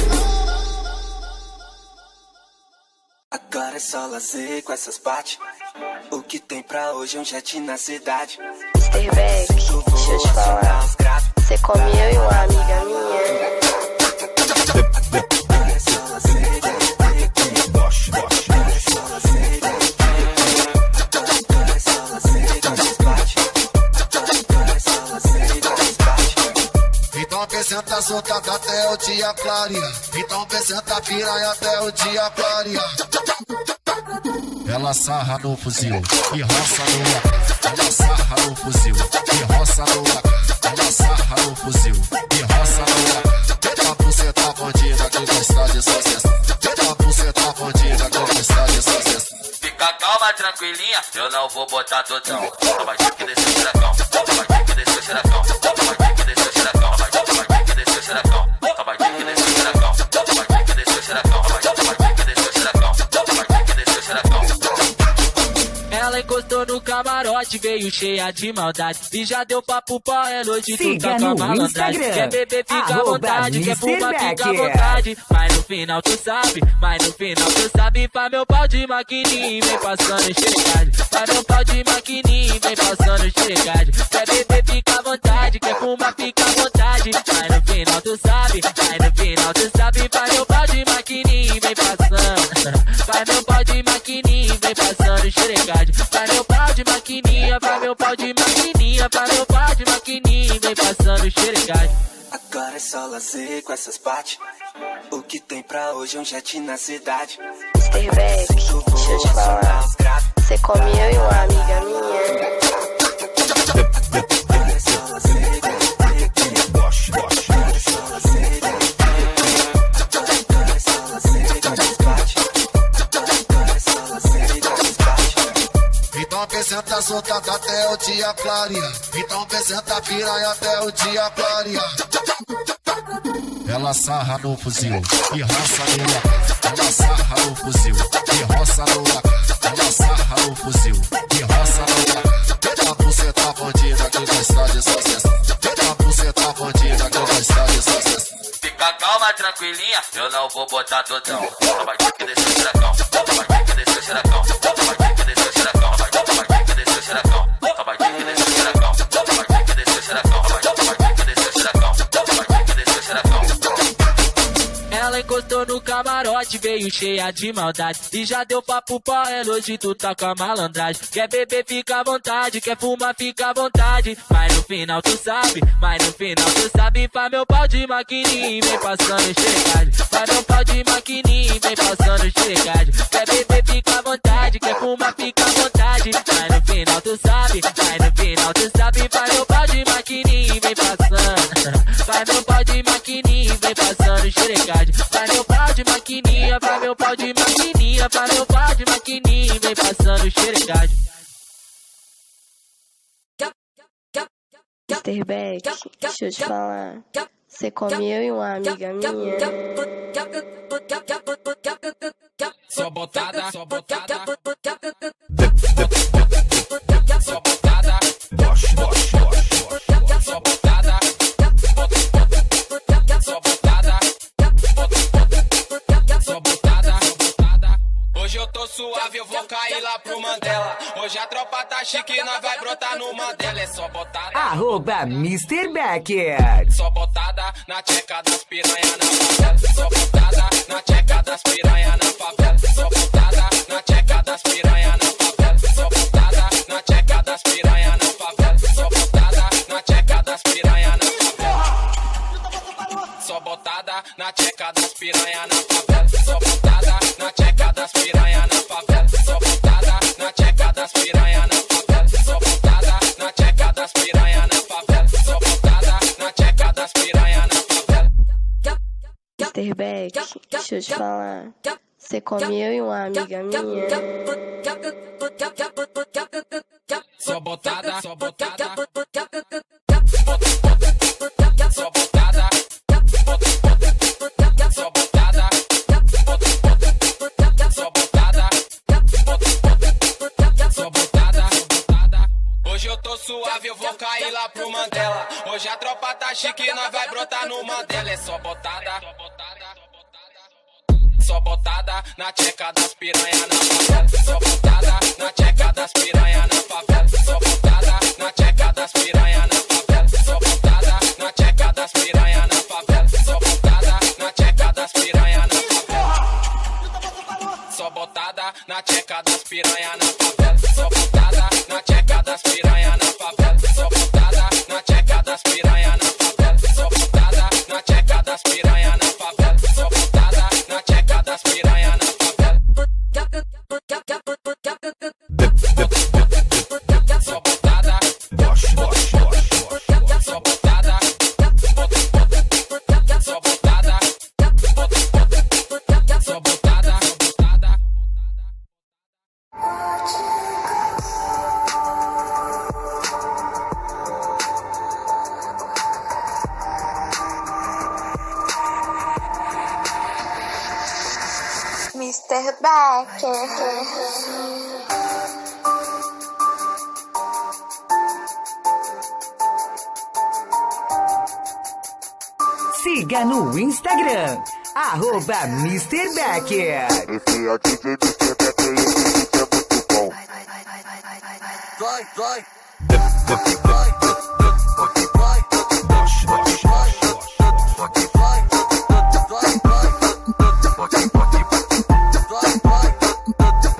Agora é só lazer com essas partes. O que tem pra hoje é um jet na cidade. mister Beck, deixa eu te falar. Você comeu eu e uma amiga minha. Então vem senta soltada até o dia clarear. Então vem senta piranha até o dia clarear. Ela sarra no fuzil e roça no ar. Ela sarra no fuzil e roça no ar. Ela sarra no fuzil e roça no ar. Eita buceta bandida que gosta de sucesso. Eita buceta bandida que gosta de sucesso. Fica calma, tranquilinha, eu não vou botar totão. Só vai ter que descer o xeracão. Só vai ter que descer o xeracão. Só vai ter que descer o xeracão. Só vai ter que descer o xeracão. Só vai ter que descer o xeracão. Só vai ter que descer o xeracão. Só vai ter que descer o xeracão. Só vai ter que descer o xeracão. Ela encostou no camarote, veio cheia de maldade. E já deu papo pra é noite, tu tá com a malandragem. Quer beber, fica à vontade. Quer fumar, fica à vontade. Mas no final tu sabe, mas no final tu sabe. Faz meu pau de maquininha, vem passando chegade. Faz meu pau de maquininha, vem passando chegade. Quer beber, fica à vontade. Quer fumar, fica à vontade. Mas no final tu sabe, mas no final tu sabe. Faz meu pau de maquininha, vem passando. Faz meu pau de maquininha, vem passando xerecade. Faz meu pau de maquininha, faz meu pau de maquininha. Faz meu pau de maquininha, vem passando xerecade. Agora é só lazer com essas partes. O que tem pra hoje é um jet na cidade. mister Beck, deixa eu te falar. Você comeu eu e uma amiga minha. Então vem senta soltada até o dia clarear. Então vem senta piranha até o dia clarear. Ela sarra no fuzil e roça no lacar. Ela sarra no fuzil e roça no lacar. Ela sarra no fuzil e roça no lacar. Pega a buceta bandida que gosta de sucesso. Pega a buceta bandida que gosta de sucesso. Fica calma, tranquilinha, eu não vou botar totão. Só vai ter que descer o xeracão. Só vai ter que descer o xeracão. Só vai ter que descer o xeracão. Só vai ter que descer o xeracão. Só vai ter que descer o xeracão. Só vai ter que descer o xeracão. Só vai ter que descer o xeracão. Só vai ter que descer o xeracão. Ela encostou no camarote, veio cheia de maldade. E já deu papo pra ela, hoje tu tá com a malandragem. Quer beber, fica à vontade, quer fumar, fica à vontade. Mas no final tu sabe, mas no final tu sabe. Faz meu pau de maquininha, vem passando chegade. Faz meu pau de maquininha, vem passando chegade. Quer beber, fica à vontade, quer fumar, fica à vontade. Mas no final tu sabe, mas no final tu sabe. Faz meu pau de maquininha, vem passando. Faz meu pau de maquininha, vem passando xerecade. Faz meu pau de maquininha, faz meu pau de maquininha. Faz meu pau de maquininha, vem passando xerecade. mister Beck, deixa eu te falar. Você comeu eu e uma amiga minha. Só botada, só botada. Só botada. Bosh, bosh, bosh. Só botada. Só botada. Só botada. Hoje eu tô suave, eu vou cair lá pro Mandela. Hoje a tropa tá chique, nós vai brotar no Mandela. É só botada. Arroba mister Becker. Só botada na tcheca das piranha na favela. Só botada na tcheca das piranha na favela. Só botada na tcheca das piranha na favela. Só botada na tcheca das piranha na favela. Só botada na tcheca das piranha na favela. Só botada na tcheca das piranha na favela. Só botada na tcheca das piranha na favela. Só botada na tcheca das piranha na favela. Só botada na tcheca das piranha na favela. Só botada na tcheca das piranha na favela. mister Beck, deixa eu te falar. Você comeu eu e uma amiga minha. Só botada, só botada. Só botada. Só botada. Só botada. Só botada. Hoje eu tô suave, eu vou cair lá pro Mandela. Hoje a tropa tá chique, nós vai brotar no Mandela. É só botada. Só botada na tcheca das piranha na favela. Só botada na tcheca das piranha na favela. Só botada na tcheca das piranha na favela. Só botada na tcheca das piranha na favela. Só botada na tcheca das piranha na favela. Só botada na tcheca das piranha na favela. Só botada na tcheca das piranha na favela. Só botada na tcheca das piranha na favela. Só botada na tcheca das piranha na favela. Só botada na tcheca das piranha na favela. Só botada. Bosh, bosh, bosh. Só botada. Só botada. Só botada. mister Becker. Siga no Instagram, arroba mister Becker. Esse é o D J mister Becker e esse beat é muito bom. Vai, vai.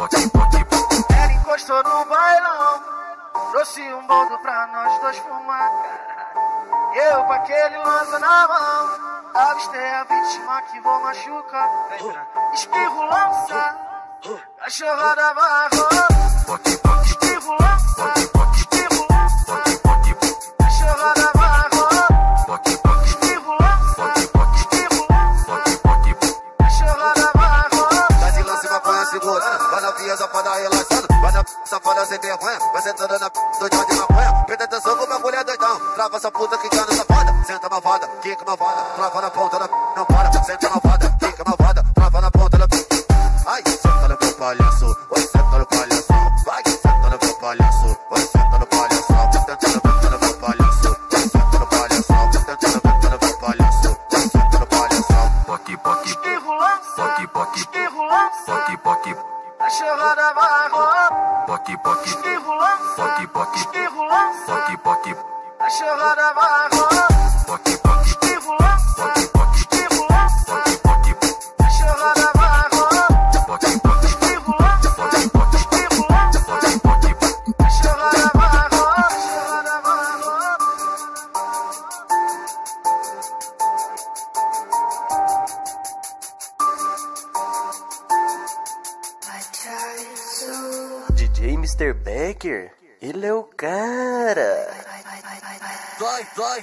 Ela encostou no bailão, trouxe um boldo pra nós dois fumar. Eu com aquele lança na mão. Avistei a vítima que vou machucar. Espirro lança, cachorrada barro. Espirro lança, espirro lança, cachorrada barro. Espirro lança, espirro lança, cachorrada barro. Tá de lance, maconha segurando. Vai na via, safada relaxando. Vai na safada sem vergonha. Vai sentando na doidão de maconha. Presta atenção com uma mulher doidão. Trava essa puta que cana safada. Senta malvada, quica malvada. Trava na ponta da não para. Senta malvada, quica malvada. Trava na ponta da ai, senta no meu palhaço. Oi, senta no palhaço. Vai, senta no meu palhaço. Oi, senta no palhaço. Tentando, tentando meu palhaço. Senta no palhaço. Tentando, tentando meu palhaço. Senta no palhaço. Poque, poque. Espirro lança, poque, poque. Espirro lança, poque, poque. cachorrada barro. Poque, poque. Espirro lança, poque, poque. Espirro lança, poque, poque. cachorrada barro. Poque, poque. Espirro lança, espirro lança, cachorrada barro. Poque, poque. Espirro lança, espirro lança, cachorrada barro. Cachorrada barro. D J mister Becker, ele é o cara. Vai, vai.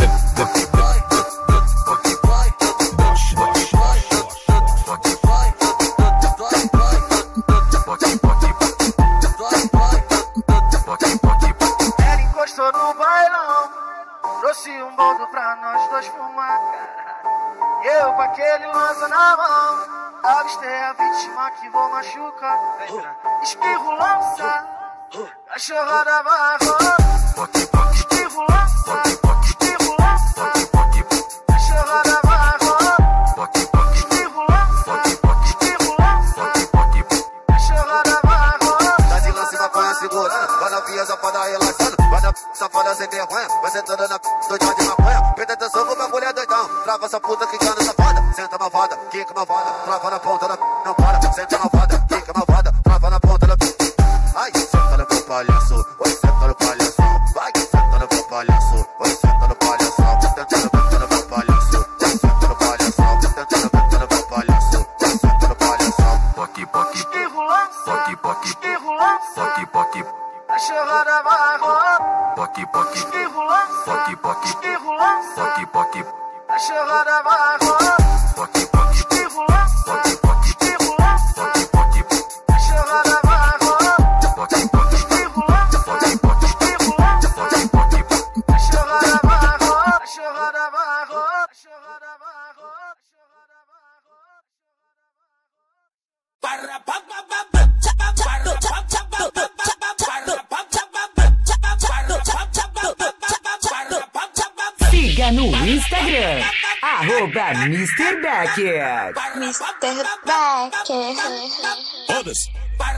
Ela encostou no bailão, trouxe um boldo pra nós dois fumar. Eu com aquele lança na mão, avistei a vítima que vou machucar. Espirro lança, cachorrada barro. Espirro lança, espirro lança, cachorrada barro. Espirro lança, espirro lança, cachorrada barro. Tá de lance, maconha segurando. Vai na via, safada relaxando. Vai na safada sem vergonha. Vai sentando na doidão de maconha. Presta atenção com uma mulher doidão. Trava essa puta que cana safada. Senta malvada, quica malvada. Trava na ponta da não para. Senta malvada, quica malvada. Trava na ponta da ai, senta no meu palhaço. Oi, senta no palhaço. Vai, senta no meu palhaço. Oi, senta no palhaço. Tentando, tentando meu palhaço. Senta no palhaço. Tentando, tentando meu palhaço. Senta no palhaço. Poque, poque. Espirro lança, Poque, poque. espirro lança, Poque, poque. cachorrada barro. Poque, poque. Espirro lança, Poque, poque. espirro lança, Poque, poque. cachorrada barro. Poque, poque. Espirro lança, Poque, poque. espirro lança, Poque, poque. cachorrada barro. Poque, poque. Espirro lança, Poque, poque. espirro lança, Poque, poque. cachorrada barro. Cachorrada barro, cachorrada barro. Siga no Instagram, arroba mister Becker. mister Becker. Foda-se.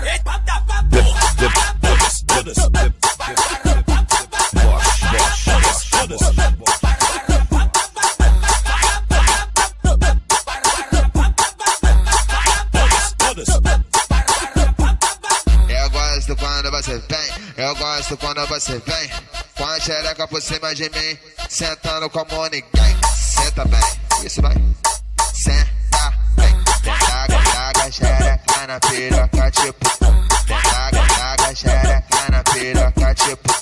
Eu gosto quando você vem, eu gosto quando você vem, com a xereca por cima de mim, sentando como ninguém. Senta bem, isso vai. Senta bem, taga, taga, xereca na piroca tipo. Taga, taga, xereca na piroca tipo.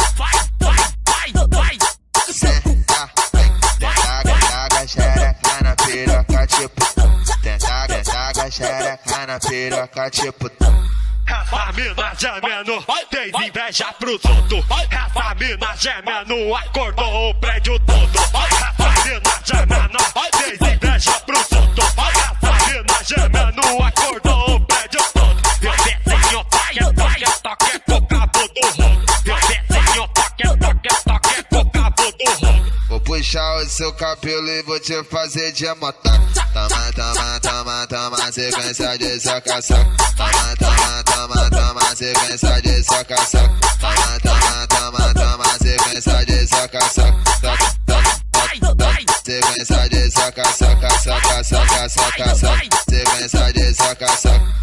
Senta bem, taga, taga, xereca na piroca tipo. Taga, taga, xereca na piroca tipo. A mina gemendo, tem inveja pros outros. A mina gemendo, acordou o prédio todo. A mina gemendo, tem inveja pros outros. A mina gemendo, acordou o prédio todo. Eu desenho, toque, toque, toque com o cabo do rolo. Eu desenho, toque, toque, toque com o cabo do rolo. Vou puxar o seu cabelo e vou te fazer de motaco. Toma, toma, toma, toma, sequência de soca, soca. Toma, toma, toma, toma, sequência de soca, soca. Toma, toma, toma, toma, sequência de soca, soca. Toca, toca, toca, sequência de soca, soca, soca, soca, soca, soca. Sequência de soca, soca.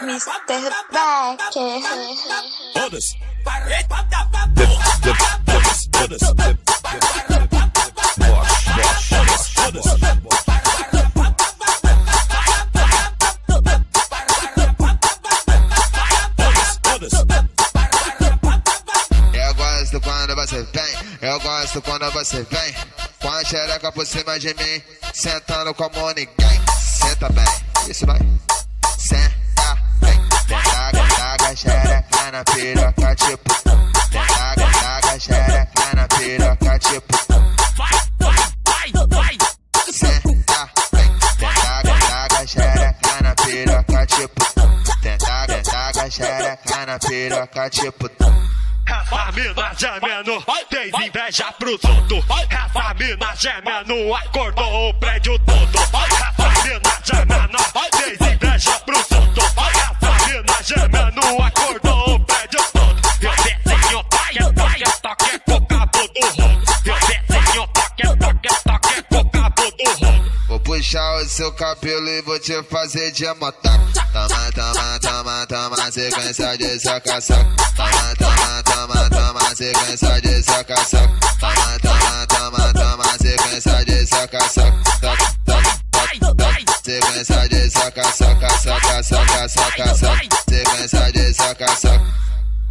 mister Becker. Todas. Eu gosto quando você vem, eu gosto quando você vem, com a xereca por cima de mim, sentando como ninguém. Senta bem, isso vai. Senta bem, taga, taga, xereca na piroca, tipo. Taga, taga, xereca na piroca, tipo. Senta bem, taga, taga, xereca na piroca, tipo. Taga, taga, xereca na piroca, tipo. Essa mina gemendo, tem inveja pros outros. Essa mina gemendo, acordou o prédio todo. Essa mina gemendo, tem inveja pros outros. Essa mina gemendo, acordou o prédio todo. Eu desenho toque, toque, toque com o cabo do rolo. Eu desenho toque, toque, toque com o cabo do rolo. Vou puxar o seu cabelo e vou te fazer de motaco. Toma, toma, toma, toma, sequência de saca, saca. Toma, toma, toma, toma, sequência de saca, saca. Toma, toma, toma, toma, sequência de saca, saca. Toc, toc, toc, toc. Sequência de saca, saca, saca, saca, saca, saca. Sequência de saca, saca.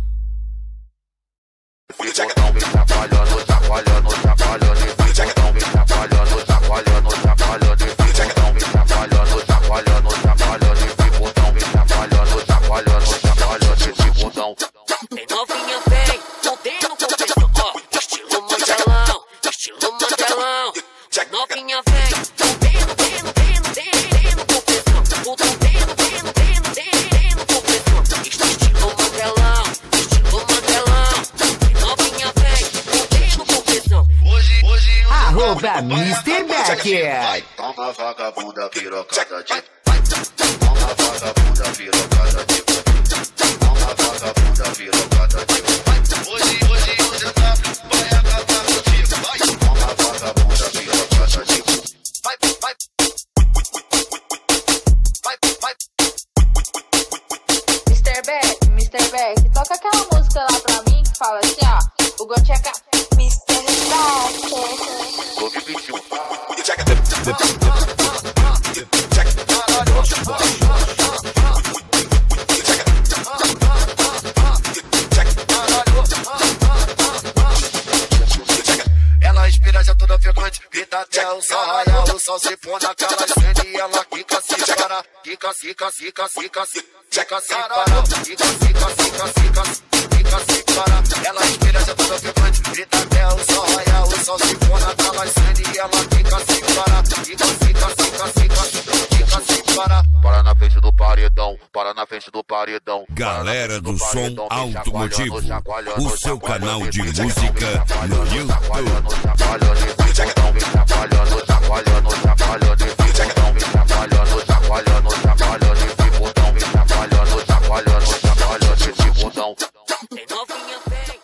Esse botão vem chacoalhando, chacoalhando, chacoalhando. Esse botão vem chacoalhando, chacoalhando, chacoalhando. Esse botão vem chacoalhando, chacoalhando, chacoalhando. Esse botão vem chacoalhando, chacoalhando, chacoalhando. Esse botão. Tem novinha vem, não tem no confessão, ó. Estilo Mandelão, estilo Mandelão. Novinha vem, não tem, não tem, não tem, não tem, tem no confessão. Não tem, não tem, não tem, não tem, tem no confessão. Estilo Mandelão, estilo Mandelão. Novinha vem, não tem no confessão. Hoje, hoje, Arroba mister Becker. toma vagabunda pirocada de. Toma vagabunda pirocada de. Toma vagabunda pirocada de. Hoje, hoje, o Z W vai acabar contigo. Vai. Toma vagabunda pirocada de. Vai, vai. Vai, vai. mister Beck, mister Beck, toca aquela música lá pra mim que fala assim, ó. O Gote é café. mister Beck. Ouve vinte e um. Ela inspira já toda ofegante, grita até o sol raiar. O sol se põe naquela cena e ela quica se para. Quica, quica, quica, quica, quica se para. Quica, quica, quica, quica, quica se para. Ela inspira já toda ofegante, grita até o sol raiar. O sol se põe naquela cena e ela quica se para. Quica, quica, quica, quica, quica se para. Para na frente do paredão, para na frente do paredão. Galera do som automotivo, o seu canal de música no YouTube. Esse botão vem chacoalhando, chacoalhando, chacoalhando. Esse botão vem chacoalhando, chacoalhando, chacoalhando. Esse botão vem chacoalhando, chacoalhando, chacoalhando. Esse botão. Tem novinha vem.